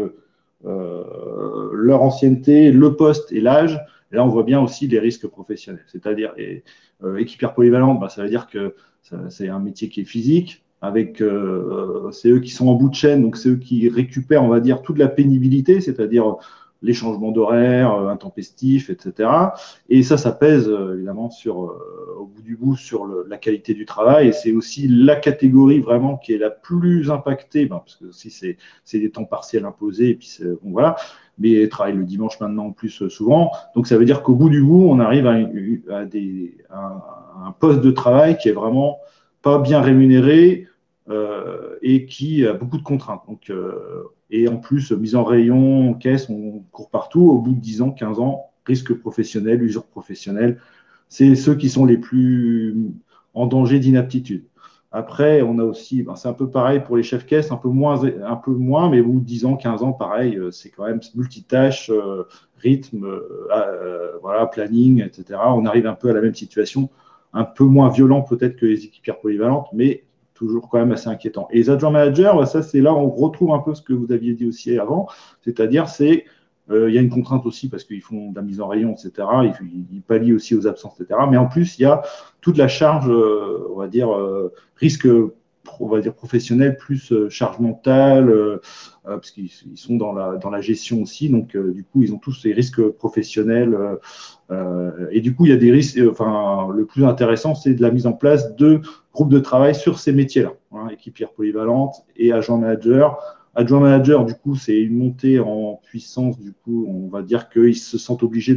leur ancienneté, le poste et l'âge, là, on voit bien aussi les risques professionnels. C'est-à-dire, équipière polyvalente, ça veut dire que c'est un métier qui est physique, avec c'est eux qui sont en bout de chaîne, donc c'est eux qui récupèrent, on va dire, toute la pénibilité, c'est-à-dire les changements d'horaire, intempestifs, etc. Et ça pèse évidemment au bout du bout sur la qualité du travail. Et c'est aussi la catégorie vraiment qui est la plus impactée, parce que si c'est des temps partiels imposés, et puis bon, voilà, mais ils travaillent le dimanche maintenant en plus souvent. Donc ça veut dire qu'au bout du bout, on arrive à un poste de travail qui est vraiment pas bien rémunéré et qui a beaucoup de contraintes. Donc, et en plus, mise en rayon, caisse, on court partout. Au bout de 10 ans, 15 ans, risque professionnel, usure professionnelle, c'est ceux qui sont les plus en danger d'inaptitude. Après, on a aussi, c'est un peu pareil pour les chefs caisse, un peu moins, mais au bout de 10 ans, 15 ans, pareil, c'est quand même multitâche, rythme, voilà, planning, etc. On arrive un peu à la même situation, un peu moins violent peut-être que les équipières polyvalentes, mais toujours quand même assez inquiétant. Et les adjoints managers, ça, c'est là où on retrouve un peu ce que vous aviez dit aussi avant, c'est-à-dire, il y a une contrainte aussi parce qu'ils font de la mise en rayon, etc. Ils pallient aussi aux absences, etc. Mais en plus, il y a toute la charge, on va dire, risque, on va dire, professionnel, plus charge mentale, parce qu'ils sont dans la gestion aussi. Donc, du coup, ils ont tous ces risques professionnels. Et du coup, il y a des risques, le plus intéressant, c'est de la mise en place de groupes de travail sur ces métiers-là, équipière polyvalente et agent manager. Adjoint manager, du coup, c'est une montée en puissance. Du coup, on va dire qu'ils se sentent obligés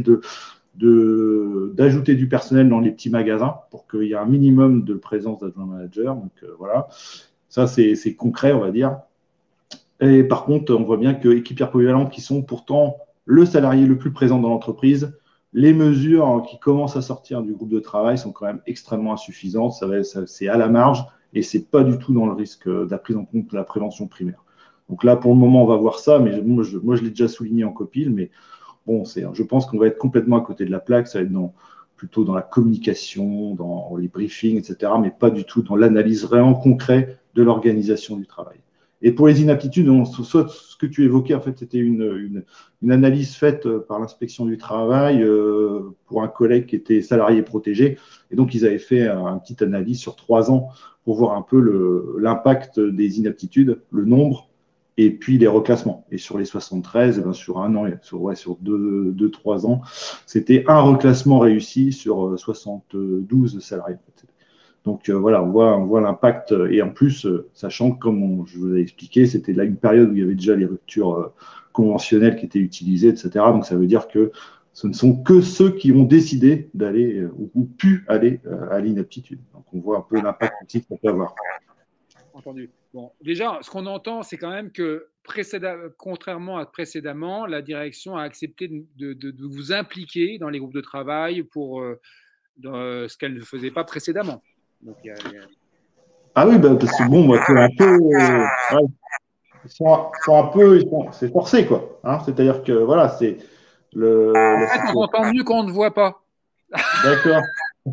d'ajouter du personnel dans les petits magasins pour qu'il y ait un minimum de présence d'adjoint manager. Donc, voilà. Ça, c'est concret, on va dire. Et par contre, on voit bien que équipières polyvalentes, qui sont pourtant le salarié le plus présent dans l'entreprise, les mesures qui commencent à sortir du groupe de travail sont quand même extrêmement insuffisantes. C'est à la marge et ce n'est pas du tout dans le risque de la prise en compte de la prévention primaire. Donc là, pour le moment, on va voir ça, mais moi, je l'ai déjà souligné en copile, mais bon, je pense qu'on va être complètement à côté de la plaque, ça va être plutôt dans la communication, dans les briefings, etc., mais pas du tout dans l'analyse vraiment concrète de l'organisation du travail. Et pour les inaptitudes, soit ce que tu évoquais, en fait, c'était une analyse faite par l'inspection du travail pour un collègue qui était salarié protégé. Et donc, ils avaient fait une petite analyse sur 3 ans pour voir un peu l'impact des inaptitudes, le nombre, et puis les reclassements. Et sur les 73, sur un an, sur 2-3 ans, c'était un reclassement réussi sur 72 salariés. Donc voilà, on voit l'impact. Et en plus, sachant que, comme je vous ai expliqué, c'était là une période où il y avait déjà les ruptures conventionnelles qui étaient utilisées, etc. Donc ça veut dire que ce ne sont que ceux qui ont décidé d'aller ou pu aller à l'inaptitude. Donc on voit un peu l'impact aussi que ça peut avoir. Entendu. Bon, déjà, ce qu'on entend, c'est quand même que, contrairement à précédemment, la direction a accepté de vous impliquer dans les groupes de travail pour ce qu'elle ne faisait pas précédemment. Donc, Ah oui, parce que bon, c'est un peu, c'est forcé, quoi. C'est-à-dire que voilà, c'est en fait, on entend mieux qu'on ne voit pas. D'accord.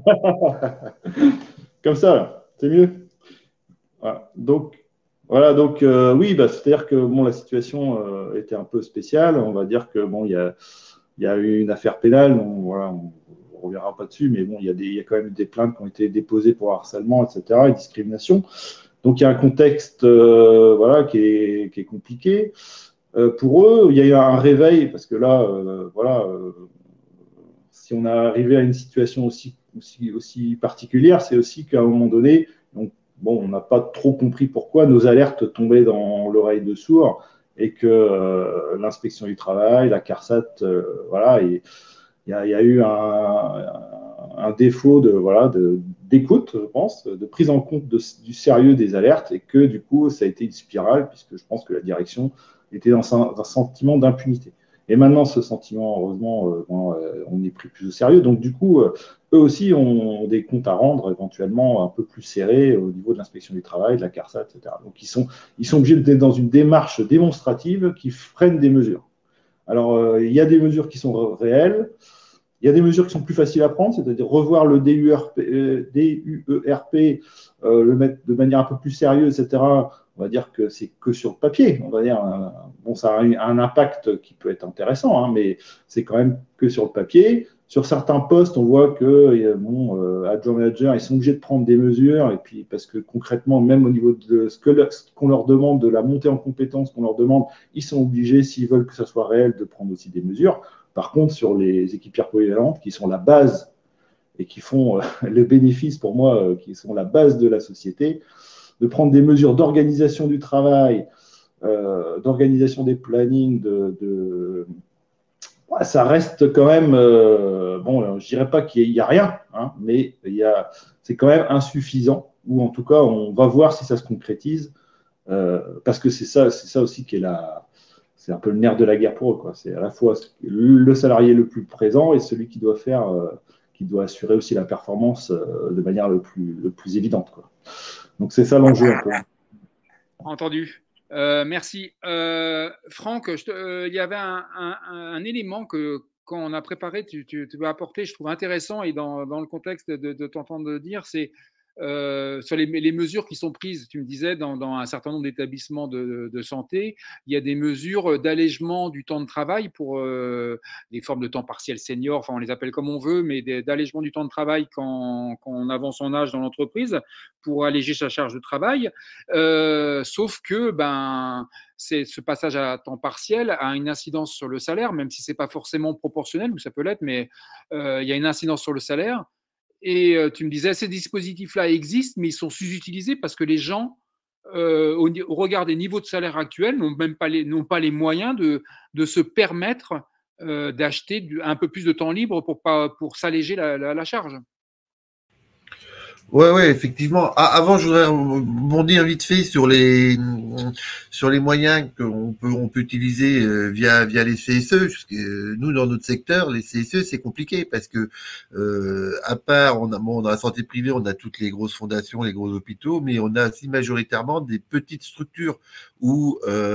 Comme ça, c'est mieux. Voilà. Donc, oui, c'est-à-dire que bon, la situation était un peu spéciale. On va dire que bon, il y a eu une affaire pénale. Donc, voilà, on ne reviendra pas dessus, mais bon, il y a quand même des plaintes qui ont été déposées pour harcèlement, etc., et discrimination. Donc, il y a un contexte voilà, qui est compliqué. Pour eux, il y a eu un réveil, parce que là, voilà, si on est arrivé à une situation aussi aussi particulière, c'est aussi qu'à un moment donné, donc, bon, on n'a pas trop compris pourquoi nos alertes tombaient dans l'oreille de sourd et que l'inspection du travail, la CARSAT, voilà, et il y a eu un défaut d'écoute, je pense, de prise en compte du sérieux des alertes et que du coup, ça a été une spirale puisque je pense que la direction était dans un sentiment d'impunité. Et maintenant, ce sentiment, heureusement, on est pris plus au sérieux. Donc, du coup, eux aussi ont des comptes à rendre éventuellement un peu plus serrés au niveau de l'inspection du travail, de la CARSAT, etc. Donc, ils sont obligés d'être dans une démarche démonstrative qui freine des mesures. Alors, il y a des mesures qui sont réelles. Il y a des mesures qui sont plus faciles à prendre, c'est-à-dire revoir le DUERP, le mettre de manière un peu plus sérieuse, etc. On va dire que c'est que sur le papier. On va dire, bon, ça a un impact qui peut être intéressant, hein, mais c'est quand même que sur le papier. Sur certains postes, on voit que adjoint manager, ils sont obligés de prendre des mesures, et puis parce que concrètement, même au niveau de ce qu'on leur demande, de la montée en compétences qu'on leur demande, ils sont obligés, s'ils veulent que ça soit réel, de prendre aussi des mesures. Par contre, sur les équipières polyvalentes, qui sont la base et qui font le bénéfice pour moi, qui sont la base de la société, de prendre des mesures d'organisation du travail, d'organisation des plannings, ouais, ça reste quand même, bon, je dirais pas qu'il n'y a rien, hein, mais c'est quand même insuffisant, ou en tout cas, on va voir si ça se concrétise, parce que c'est ça aussi qui est c'est un peu le nerf de la guerre pour eux, quoi. C'est à la fois le salarié le plus présent et celui qui doit qui doit assurer aussi la performance de manière le plus évidente, quoi. Donc c'est ça l'enjeu un peu. Entendu. Merci. Franck, il y avait un élément que quand on a préparé, tu vas apporter, je trouve intéressant et dans le contexte de t'entendre dire, c'est sur les mesures qui sont prises. Tu me disais dans un certain nombre d'établissements de santé, il y a des mesures d'allègement du temps de travail pour des formes de temps partiel senior, enfin on les appelle comme on veut, mais d'allègement du temps de travail quand on avance son âge dans l'entreprise pour alléger sa charge de travail. Sauf que ce passage à temps partiel a une incidence sur le salaire, même si ce n'est pas forcément proportionnel, ou ça peut l'être, mais il y a une incidence sur le salaire. Et tu me disais, ces dispositifs-là existent, mais ils sont sous-utilisés parce que les gens, au regard des niveaux de salaire actuels, n'ont pas les moyens de se permettre d'acheter un peu plus de temps libre pour s'alléger la charge. Ouais, effectivement. Avant, je voudrais bondir vite fait sur les moyens qu'on peut utiliser via les CSE. Parce que nous, dans notre secteur, les CSE, c'est compliqué parce que à part, dans la santé privée, on a toutes les grosses fondations, les gros hôpitaux, mais on a aussi majoritairement des petites structures où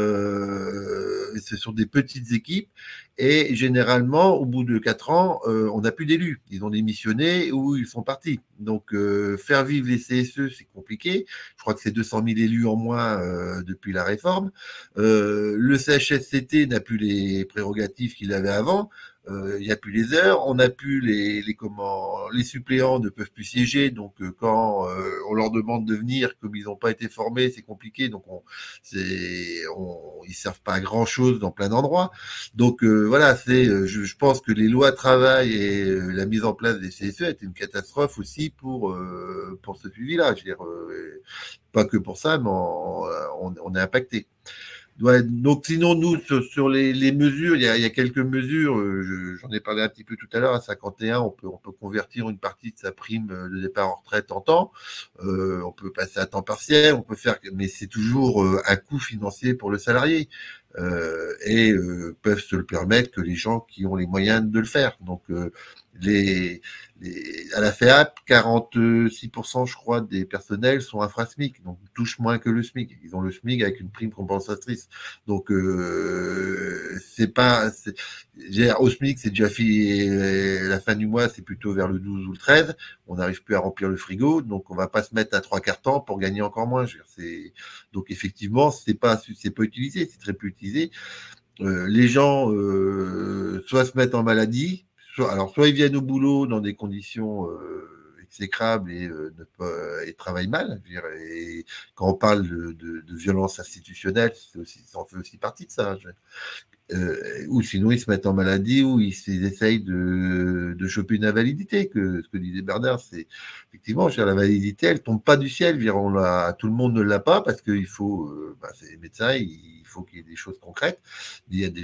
ce sont des petites équipes. Et généralement, au bout de 4 ans, on n'a plus d'élus. Ils ont démissionné ou ils sont partis. Donc, faire vivre les CSE, c'est compliqué. Je crois que c'est 200 000 élus en moins depuis la réforme. Le CHSCT n'a plus les prérogatives qu'il avait avant. Il n'y a plus les heures, on n'a plus les suppléants ne peuvent plus siéger, donc quand on leur demande de venir, comme ils n'ont pas été formés, c'est compliqué, donc ils servent pas à grand chose dans plein d'endroits. Donc voilà, je pense que les lois travail et la mise en place des CSE a été une catastrophe aussi pour ce suivi-là. Je veux dire, pas que pour ça, mais on est impacté. Ouais, donc sinon, nous, sur les mesures, il y a quelques mesures, j'en ai parlé un petit peu tout à l'heure, à 51, on peut convertir une partie de sa prime de départ en retraite en temps, on peut passer à temps partiel, mais c'est toujours un coût financier pour le salarié, et peuvent se le permettre que les gens qui ont les moyens de le faire. Donc, à la FEAP, 46%, je crois, des personnels sont infra-SMIC, donc touchent moins que le SMIC. Ils ont le SMIC avec une prime compensatrice. Donc, au SMIC, c'est déjà fait, la fin du mois, c'est plutôt vers le 12 ou le 13. On n'arrive plus à remplir le frigo, donc on va pas se mettre à 3/4 temps pour gagner encore moins. Donc, effectivement, c'est pas utilisé, c'est très peu utilisé. Les gens, soit se mettent en maladie, soit ils viennent au boulot dans des conditions exécrables et travaillent mal. Je veux dire, et quand on parle de violence institutionnelle, ça en fait aussi partie de ça. ou sinon ils se mettent en maladie ou ils essayent de choper une invalidité. Ce que disait Bernard, c'est effectivement, la validité, elle tombe pas du ciel. Tout le monde ne l'a pas parce qu'il faut, c'est les médecins, il faut qu'il y ait des choses concrètes. Il y a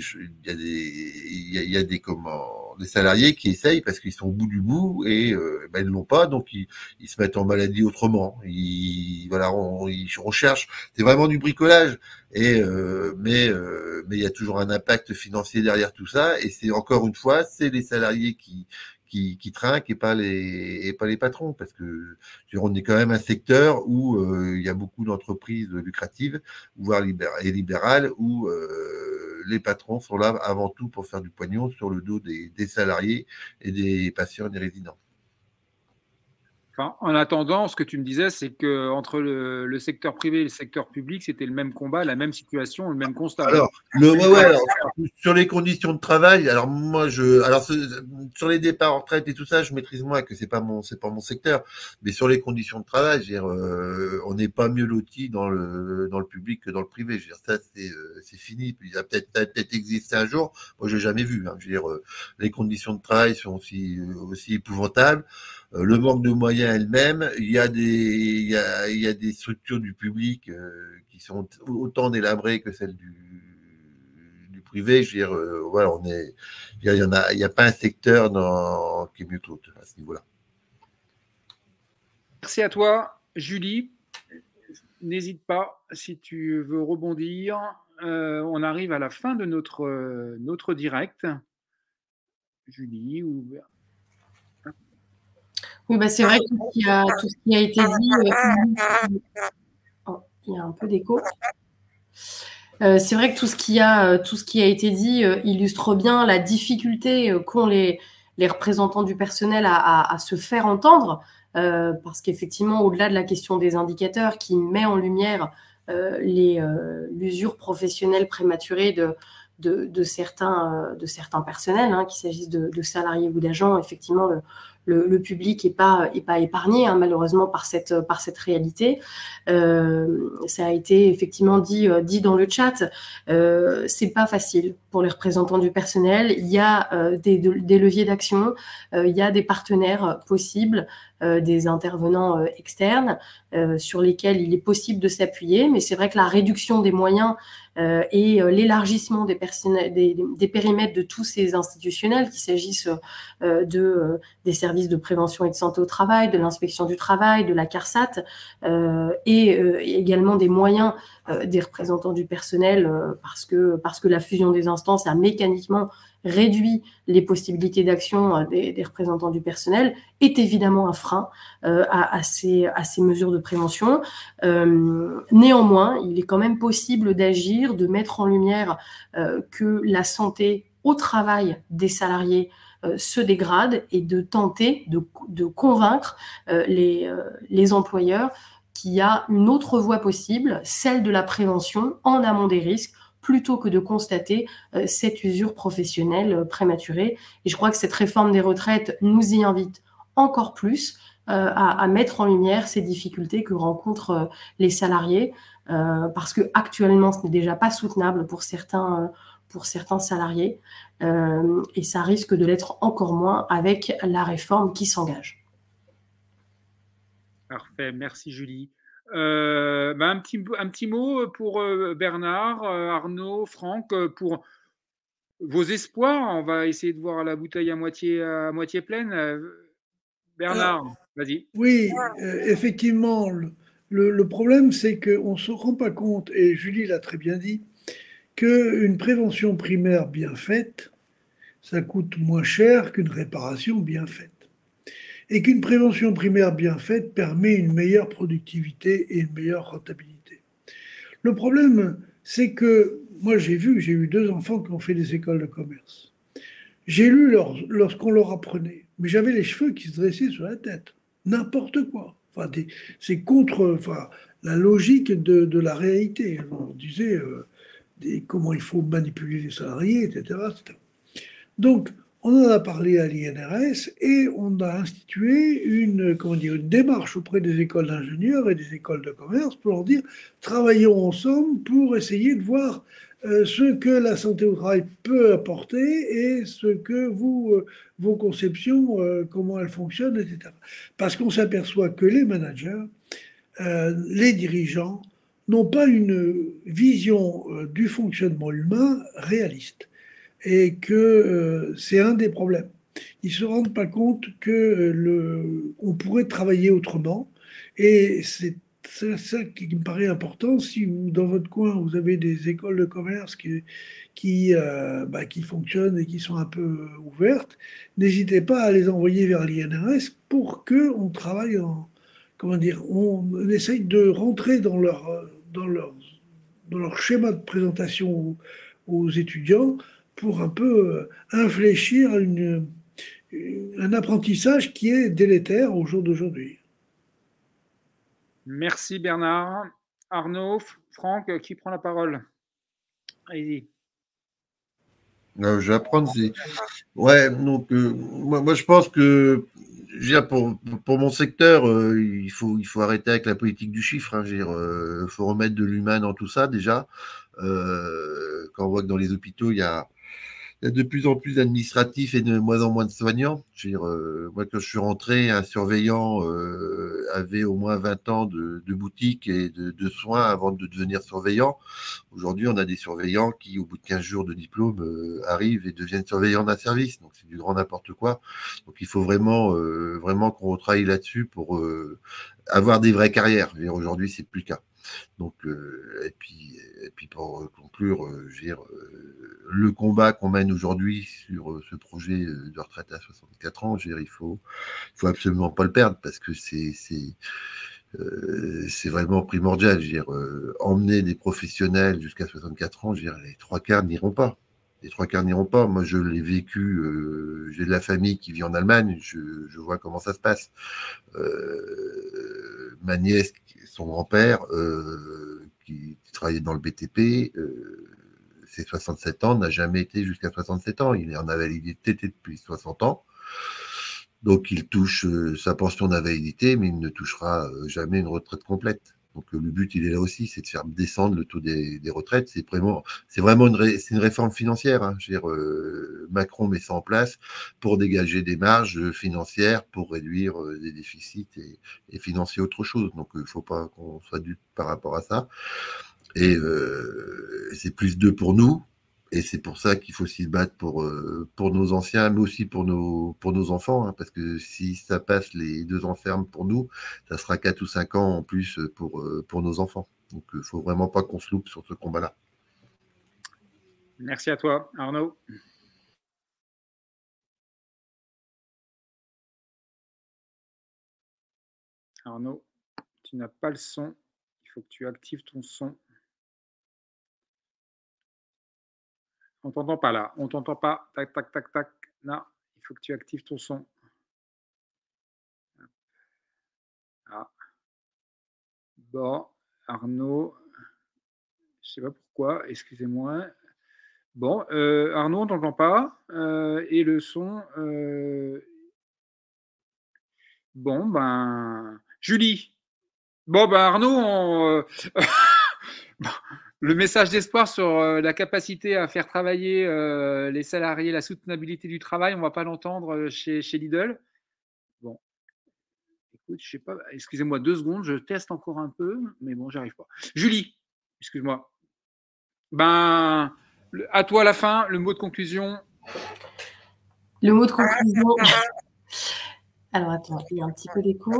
des salariés qui essayent parce qu'ils sont au bout du bout et ils ne l'ont pas, donc ils se mettent en maladie autrement. On cherche. C'est vraiment du bricolage. Mais il y a toujours un impact financier derrière tout ça, et c'est encore une fois, c'est les salariés qui trinquent et pas les patrons, parce que on est quand même un secteur où il y a beaucoup d'entreprises lucratives, voire libérales, où les patrons sont là avant tout pour faire du pognon sur le dos des salariés et des patients et des résidents. Enfin, en attendant, ce que tu me disais, c'est qu'entre le secteur privé et le secteur public, c'était le même combat, la même situation, le même constat. Alors, sur les conditions de travail, alors moi, sur les départs en retraite et tout ça, je maîtrise moins, que c'est pas mon secteur, mais sur les conditions de travail, on n'est pas mieux loti dans le public que dans le privé. Je veux dire, ça, c'est fini. Puis, il a peut-être existé un jour. Moi, je l'ai jamais vu. Hein. Je veux dire, les conditions de travail sont aussi épouvantables. Le manque de moyens elle-même, il y a des structures du public qui sont autant délabrées que celles du privé. Je veux dire, voilà, il y a pas un secteur qui est mieux que l'autre à ce niveau-là. Merci à toi, Julie. N'hésite pas si tu veux rebondir. On arrive à la fin de notre direct. Julie ou... Oui, c'est vrai que tout ce qui a été dit, il y a un peu d'écho. C'est vrai que tout ce qui a été dit illustre bien la difficulté qu'ont les représentants du personnel à se faire entendre, parce qu'effectivement, au-delà de la question des indicateurs qui met en lumière l'usure professionnelle prématurée de certains personnels, hein, qu'il s'agisse de salariés ou d'agents, effectivement, le public est pas épargné, hein, malheureusement, par cette réalité. Ça a été effectivement dit dans le chat. C'est pas facile pour les représentants du personnel. Il y a des leviers d'action, il y a des partenaires possibles, des intervenants externes sur lesquels il est possible de s'appuyer. Mais c'est vrai que la réduction des moyens et l'élargissement des périmètres de tous ces institutionnels, qu'il s'agisse des services de prévention et de santé au travail, de l'inspection du travail, de la CARSAT, et également des moyens des représentants du personnel, parce que la fusion des instances a mécaniquement réduit les possibilités d'action des représentants du personnel, est évidemment un frein à ces mesures de prévention. Néanmoins, il est quand même possible d'agir, de mettre en lumière que la santé au travail des salariés se dégrade, et de tenter de convaincre les employeurs qu'il y a une autre voie possible, celle de la prévention en amont des risques, plutôt que de constater cette usure professionnelle prématurée. Et je crois que cette réforme des retraites nous y invite encore plus à mettre en lumière ces difficultés que rencontrent les salariés, parce que actuellement, ce n'est déjà pas soutenable pour certains salariés, et ça risque de l'être encore moins avec la réforme qui s'engage. Parfait, merci Julie. Un petit mot pour Bernard, Arnaud, Franck, pour vos espoirs. On va essayer de voir la bouteille à moitié pleine. Bernard, vas-y. Oui, effectivement, le problème, c'est qu'on ne se rend pas compte, et Julie l'a très bien dit, qu'une prévention primaire bien faite, ça coûte moins cher qu'une réparation bien faite. Et qu'une prévention primaire bien faite permet une meilleure productivité et une meilleure rentabilité. Le problème, c'est que moi j'ai eu 2 enfants qui ont fait des écoles de commerce. J'ai lu lorsqu'on leur apprenait, mais j'avais les cheveux qui se dressaient sur la tête, n'importe quoi. Enfin, c'est contre la logique de la réalité. On disait comment il faut manipuler les salariés, etc. etc. Donc, on en a parlé à l'INRS et on a institué une démarche auprès des écoles d'ingénieurs et des écoles de commerce pour leur dire travaillons ensemble pour essayer de voir ce que la santé au travail peut apporter et ce que vos conceptions, comment elles fonctionnent, etc. Parce qu'on s'aperçoit que les managers, les dirigeants, n'ont pas une vision du fonctionnement humain réaliste et que c'est un des problèmes. Ils ne se rendent pas compte qu'on pourrait travailler autrement et c'est ça qui me paraît important. Si vous, dans votre coin, vous avez des écoles de commerce qui fonctionnent et qui sont un peu ouvertes, n'hésitez pas à les envoyer vers l'INRS pour qu'on travaille comment dire, on essaye de rentrer dans leur schéma de présentation aux étudiants pour un peu infléchir un apprentissage qui est délétère au jour d'aujourd'hui. Merci Bernard. Arnaud, Franck, qui prend la parole? Allez-y. Je vais apprendre. Ouais, donc moi je pense que pour mon secteur, il faut arrêter avec la politique du chiffre. Hein, il faut remettre de l'humain dans tout ça déjà. Quand on voit que dans les hôpitaux, il y a de plus en plus d'administratifs et de moins en moins de soignants. Moi, quand je suis rentré, un surveillant avait au moins 20 ans de boutique et de soins avant de devenir surveillant. Aujourd'hui, on a des surveillants qui, au bout de 15 jours de diplôme, arrivent et deviennent surveillants d'un service. Donc, c'est du grand n'importe quoi. Donc, il faut vraiment qu'on retravaille là-dessus pour avoir des vraies carrières. Aujourd'hui, c'est plus le cas. Donc, et puis pour conclure, le combat qu'on mène aujourd'hui sur ce projet de retraite à 64 ans, il faut absolument pas le perdre parce que c'est vraiment primordial. Emmener des professionnels jusqu'à 64 ans, les trois quarts n'iront pas. Les trois quarts n'iront pas. Moi, je l'ai vécu. J'ai de la famille qui vit en Allemagne. Je vois comment ça se passe. Ma nièce, son grand-père, qui travaillait dans le BTP, ses 67 ans, n'a jamais été jusqu'à 67 ans. Il est en invalidité depuis 60 ans. Donc, il touche sa pension d'invalidité, mais il ne touchera jamais une retraite complète. Donc, le but, il est là aussi, c'est de faire descendre le taux des retraites. C'est vraiment une réforme financière. Hein. Macron met ça en place pour dégager des marges financières, pour réduire des déficits et financer autre chose. Donc, il ne faut pas qu'on soit dupe par rapport à ça. Et c'est plus 2 pour nous. Et c'est pour ça qu'il faut s'y battre pour nos anciens, mais aussi pour nos enfants, hein, parce que si ça passe les 2 ans fermes pour nous, ça sera 4 ou 5 ans en plus pour nos enfants. Donc, il ne faut vraiment pas qu'on se loupe sur ce combat-là. Merci à toi, Arnaud. Arnaud, tu n'as pas le son. Il faut que tu actives ton son. On t'entend pas là. On t'entend pas. Tac, tac, tac, tac. Non, il faut que tu actives ton son. Ah. Bon, Arnaud, je sais pas pourquoi. Excusez-moi. Bon, Arnaud, on t'entend pas. Et le son. Bon, ben, Julie. Bon, ben, Arnaud, le message d'espoir sur la capacité à faire travailler les salariés, la soutenabilité du travail, on ne va pas l'entendre chez Lidl. Bon, écoute, je sais pas, excusez-moi 2 secondes, je teste encore un peu, mais bon, j'arrive pas. Julie, excuse-moi. Ben, à toi la fin, le mot de conclusion. Le mot de conclusion. Alors, attends, il y a un petit peu d'écho.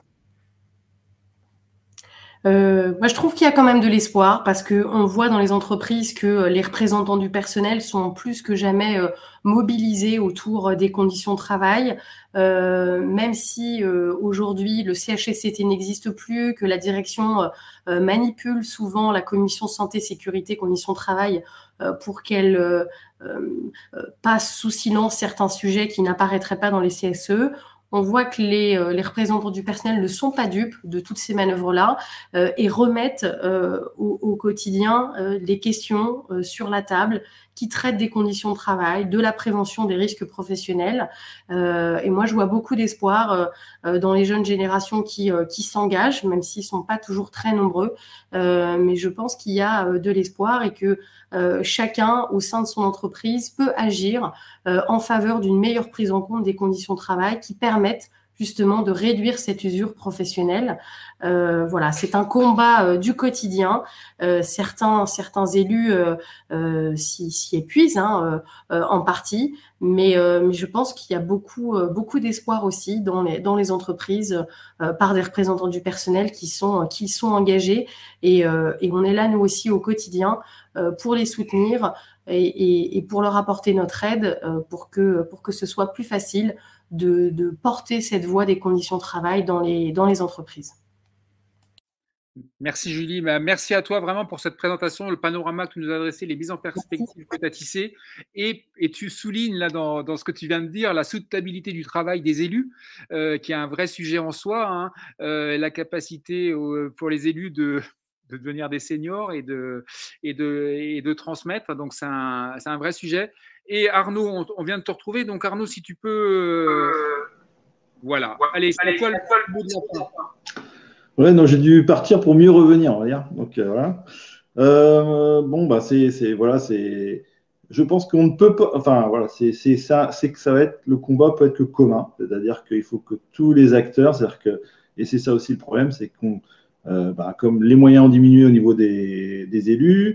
Moi, je trouve qu'il y a quand même de l'espoir parce qu'on voit dans les entreprises que les représentants du personnel sont plus que jamais mobilisés autour des conditions de travail. Même si aujourd'hui le CHSCT n'existe plus, que la direction manipule souvent la commission santé, sécurité, conditions de travail pour qu'elle passe sous silence certains sujets qui n'apparaîtraient pas dans les CSE. On voit que les représentants du personnel ne sont pas dupes de toutes ces manœuvres-là et remettent au quotidien les questions sur la table qui traite des conditions de travail, de la prévention des risques professionnels. Et moi, je vois beaucoup d'espoir dans les jeunes générations qui s'engagent, même s'ils sont pas toujours très nombreux. Mais je pense qu'il y a de l'espoir et que chacun au sein de son entreprise peut agir en faveur d'une meilleure prise en compte des conditions de travail qui permettent justement de réduire cette usure professionnelle. Voilà, c'est un combat du quotidien. Certains élus s'y épuisent en partie, mais je pense qu'il y a beaucoup d'espoir aussi dans les entreprises par des représentants du personnel qui sont engagés et on est là nous aussi au quotidien pour les soutenir et pour leur apporter notre aide pour que ce soit plus facile de porter cette voie des conditions de travail dans les entreprises. Merci Julie, merci à toi vraiment pour cette présentation, le panorama que tu nous as adressé, les mises en perspective que tu as tissées et tu soulignes là dans ce que tu viens de dire la soutenabilité du travail des élus qui est un vrai sujet en soi, la capacité pour les élus de devenir des seniors et de transmettre, donc c'est un vrai sujet. Et Arnaud, on vient de te retrouver, donc Arnaud, si tu peux… Voilà, allez, c'est quoi le mot de la fin ? Ouais, non, j'ai dû partir pour mieux revenir, on va dire. Donc voilà. Bon, bah voilà, je pense qu'on ne peut pas. Enfin voilà, c'est ça, c'est que ça va être le combat peut être que commun, c'est-à-dire qu'il faut que tous les acteurs, c'est-à-dire que et c'est ça aussi le problème, c'est qu'on comme les moyens ont diminué au niveau des élus.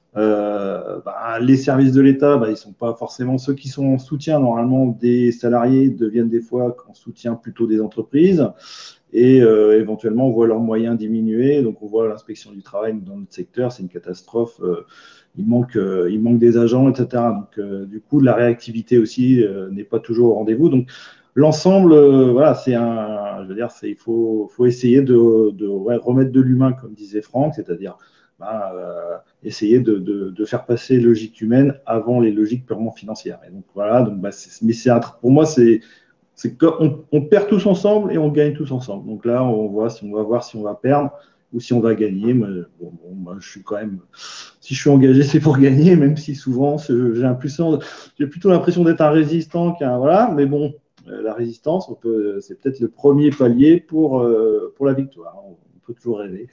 Les services de l'État, ils ne sont pas forcément ceux qui sont en soutien. Normalement, des salariés deviennent des fois en soutien plutôt des entreprises. Et éventuellement, on voit leurs moyens diminuer. Donc, on voit l'inspection du travail dans notre secteur, c'est une catastrophe. Il manque des agents, etc. Donc, du coup, la réactivité aussi n'est pas toujours au rendez-vous. Donc, l'ensemble, voilà, je veux dire, il faut essayer de remettre de l'humain, comme disait Franck, c'est-à-dire essayer de faire passer les logiques humaines avant les logiques purement financières. Et donc, voilà. Donc, pour moi, c'est qu'on perd tous ensemble et on gagne tous ensemble. Donc là, on va voir si on va perdre ou si on va gagner. Moi, je suis quand même, si je suis engagé, c'est pour gagner, même si souvent j'ai plutôt l'impression d'être un résistant voilà. Mais bon, la résistance, c'est peut-être le premier palier pour la victoire. On peut toujours rêver.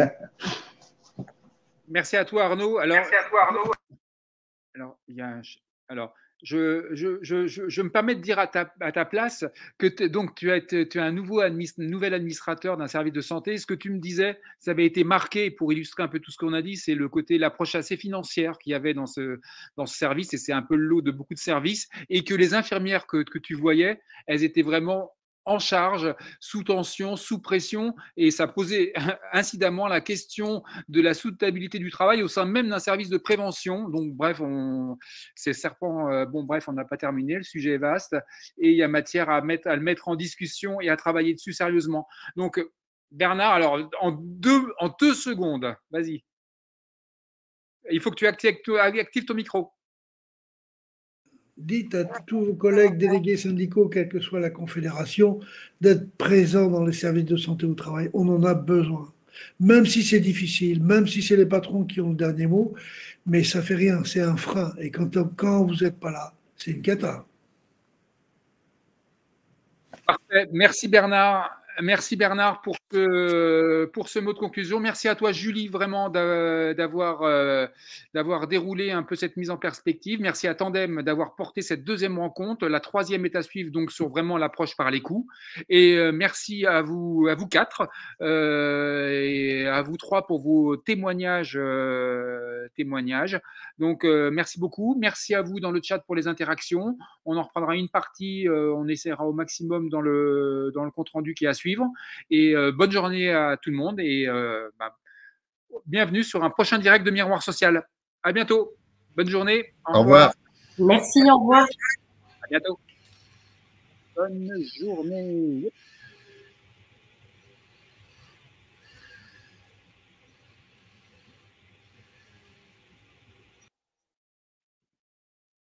Merci à toi, Arnaud. Je me permets de dire à ta place que tu es un nouvel administrateur d'un service de santé. Ce que tu me disais, ça avait été marqué pour illustrer un peu tout ce qu'on a dit, c'est le côté, l'approche assez financière qu'il y avait dans ce service, et c'est un peu le lot de beaucoup de services, et que les infirmières que tu voyais, elles étaient vraiment en charge, sous tension, sous pression, et ça posait incidemment la question de la soutenabilité du travail au sein même d'un service de prévention. Donc bref, on n'a pas terminé, le sujet est vaste et il y a matière à le mettre en discussion et à travailler dessus sérieusement. Donc Bernard, alors en deux secondes, vas-y. Il faut que tu actives ton micro. Dites à tous vos collègues délégués syndicaux, quelle que soit la confédération, d'être présents dans les services de santé au travail. On en a besoin. Même si c'est difficile, même si c'est les patrons qui ont le dernier mot, mais ça fait rien, c'est un frein. Et quand vous n'êtes pas là, c'est une cata. Parfait. Merci Bernard. Merci Bernard pour ce mot de conclusion. Merci à toi Julie vraiment d'avoir déroulé un peu cette mise en perspective. Merci à Tandem d'avoir porté cette deuxième rencontre. La troisième est à suivre donc sur vraiment l'approche par les coups. Et merci à vous quatre et à vous trois pour vos témoignages. Donc merci beaucoup. Merci à vous dans le chat pour les interactions. On en reprendra une partie. On essaiera au maximum dans le compte rendu qui est à suivre. Et bonne journée à tout le monde et bienvenue sur un prochain direct de Miroir Social. À bientôt. Bonne journée. Au revoir. Merci, au revoir. À bientôt. Bonne journée.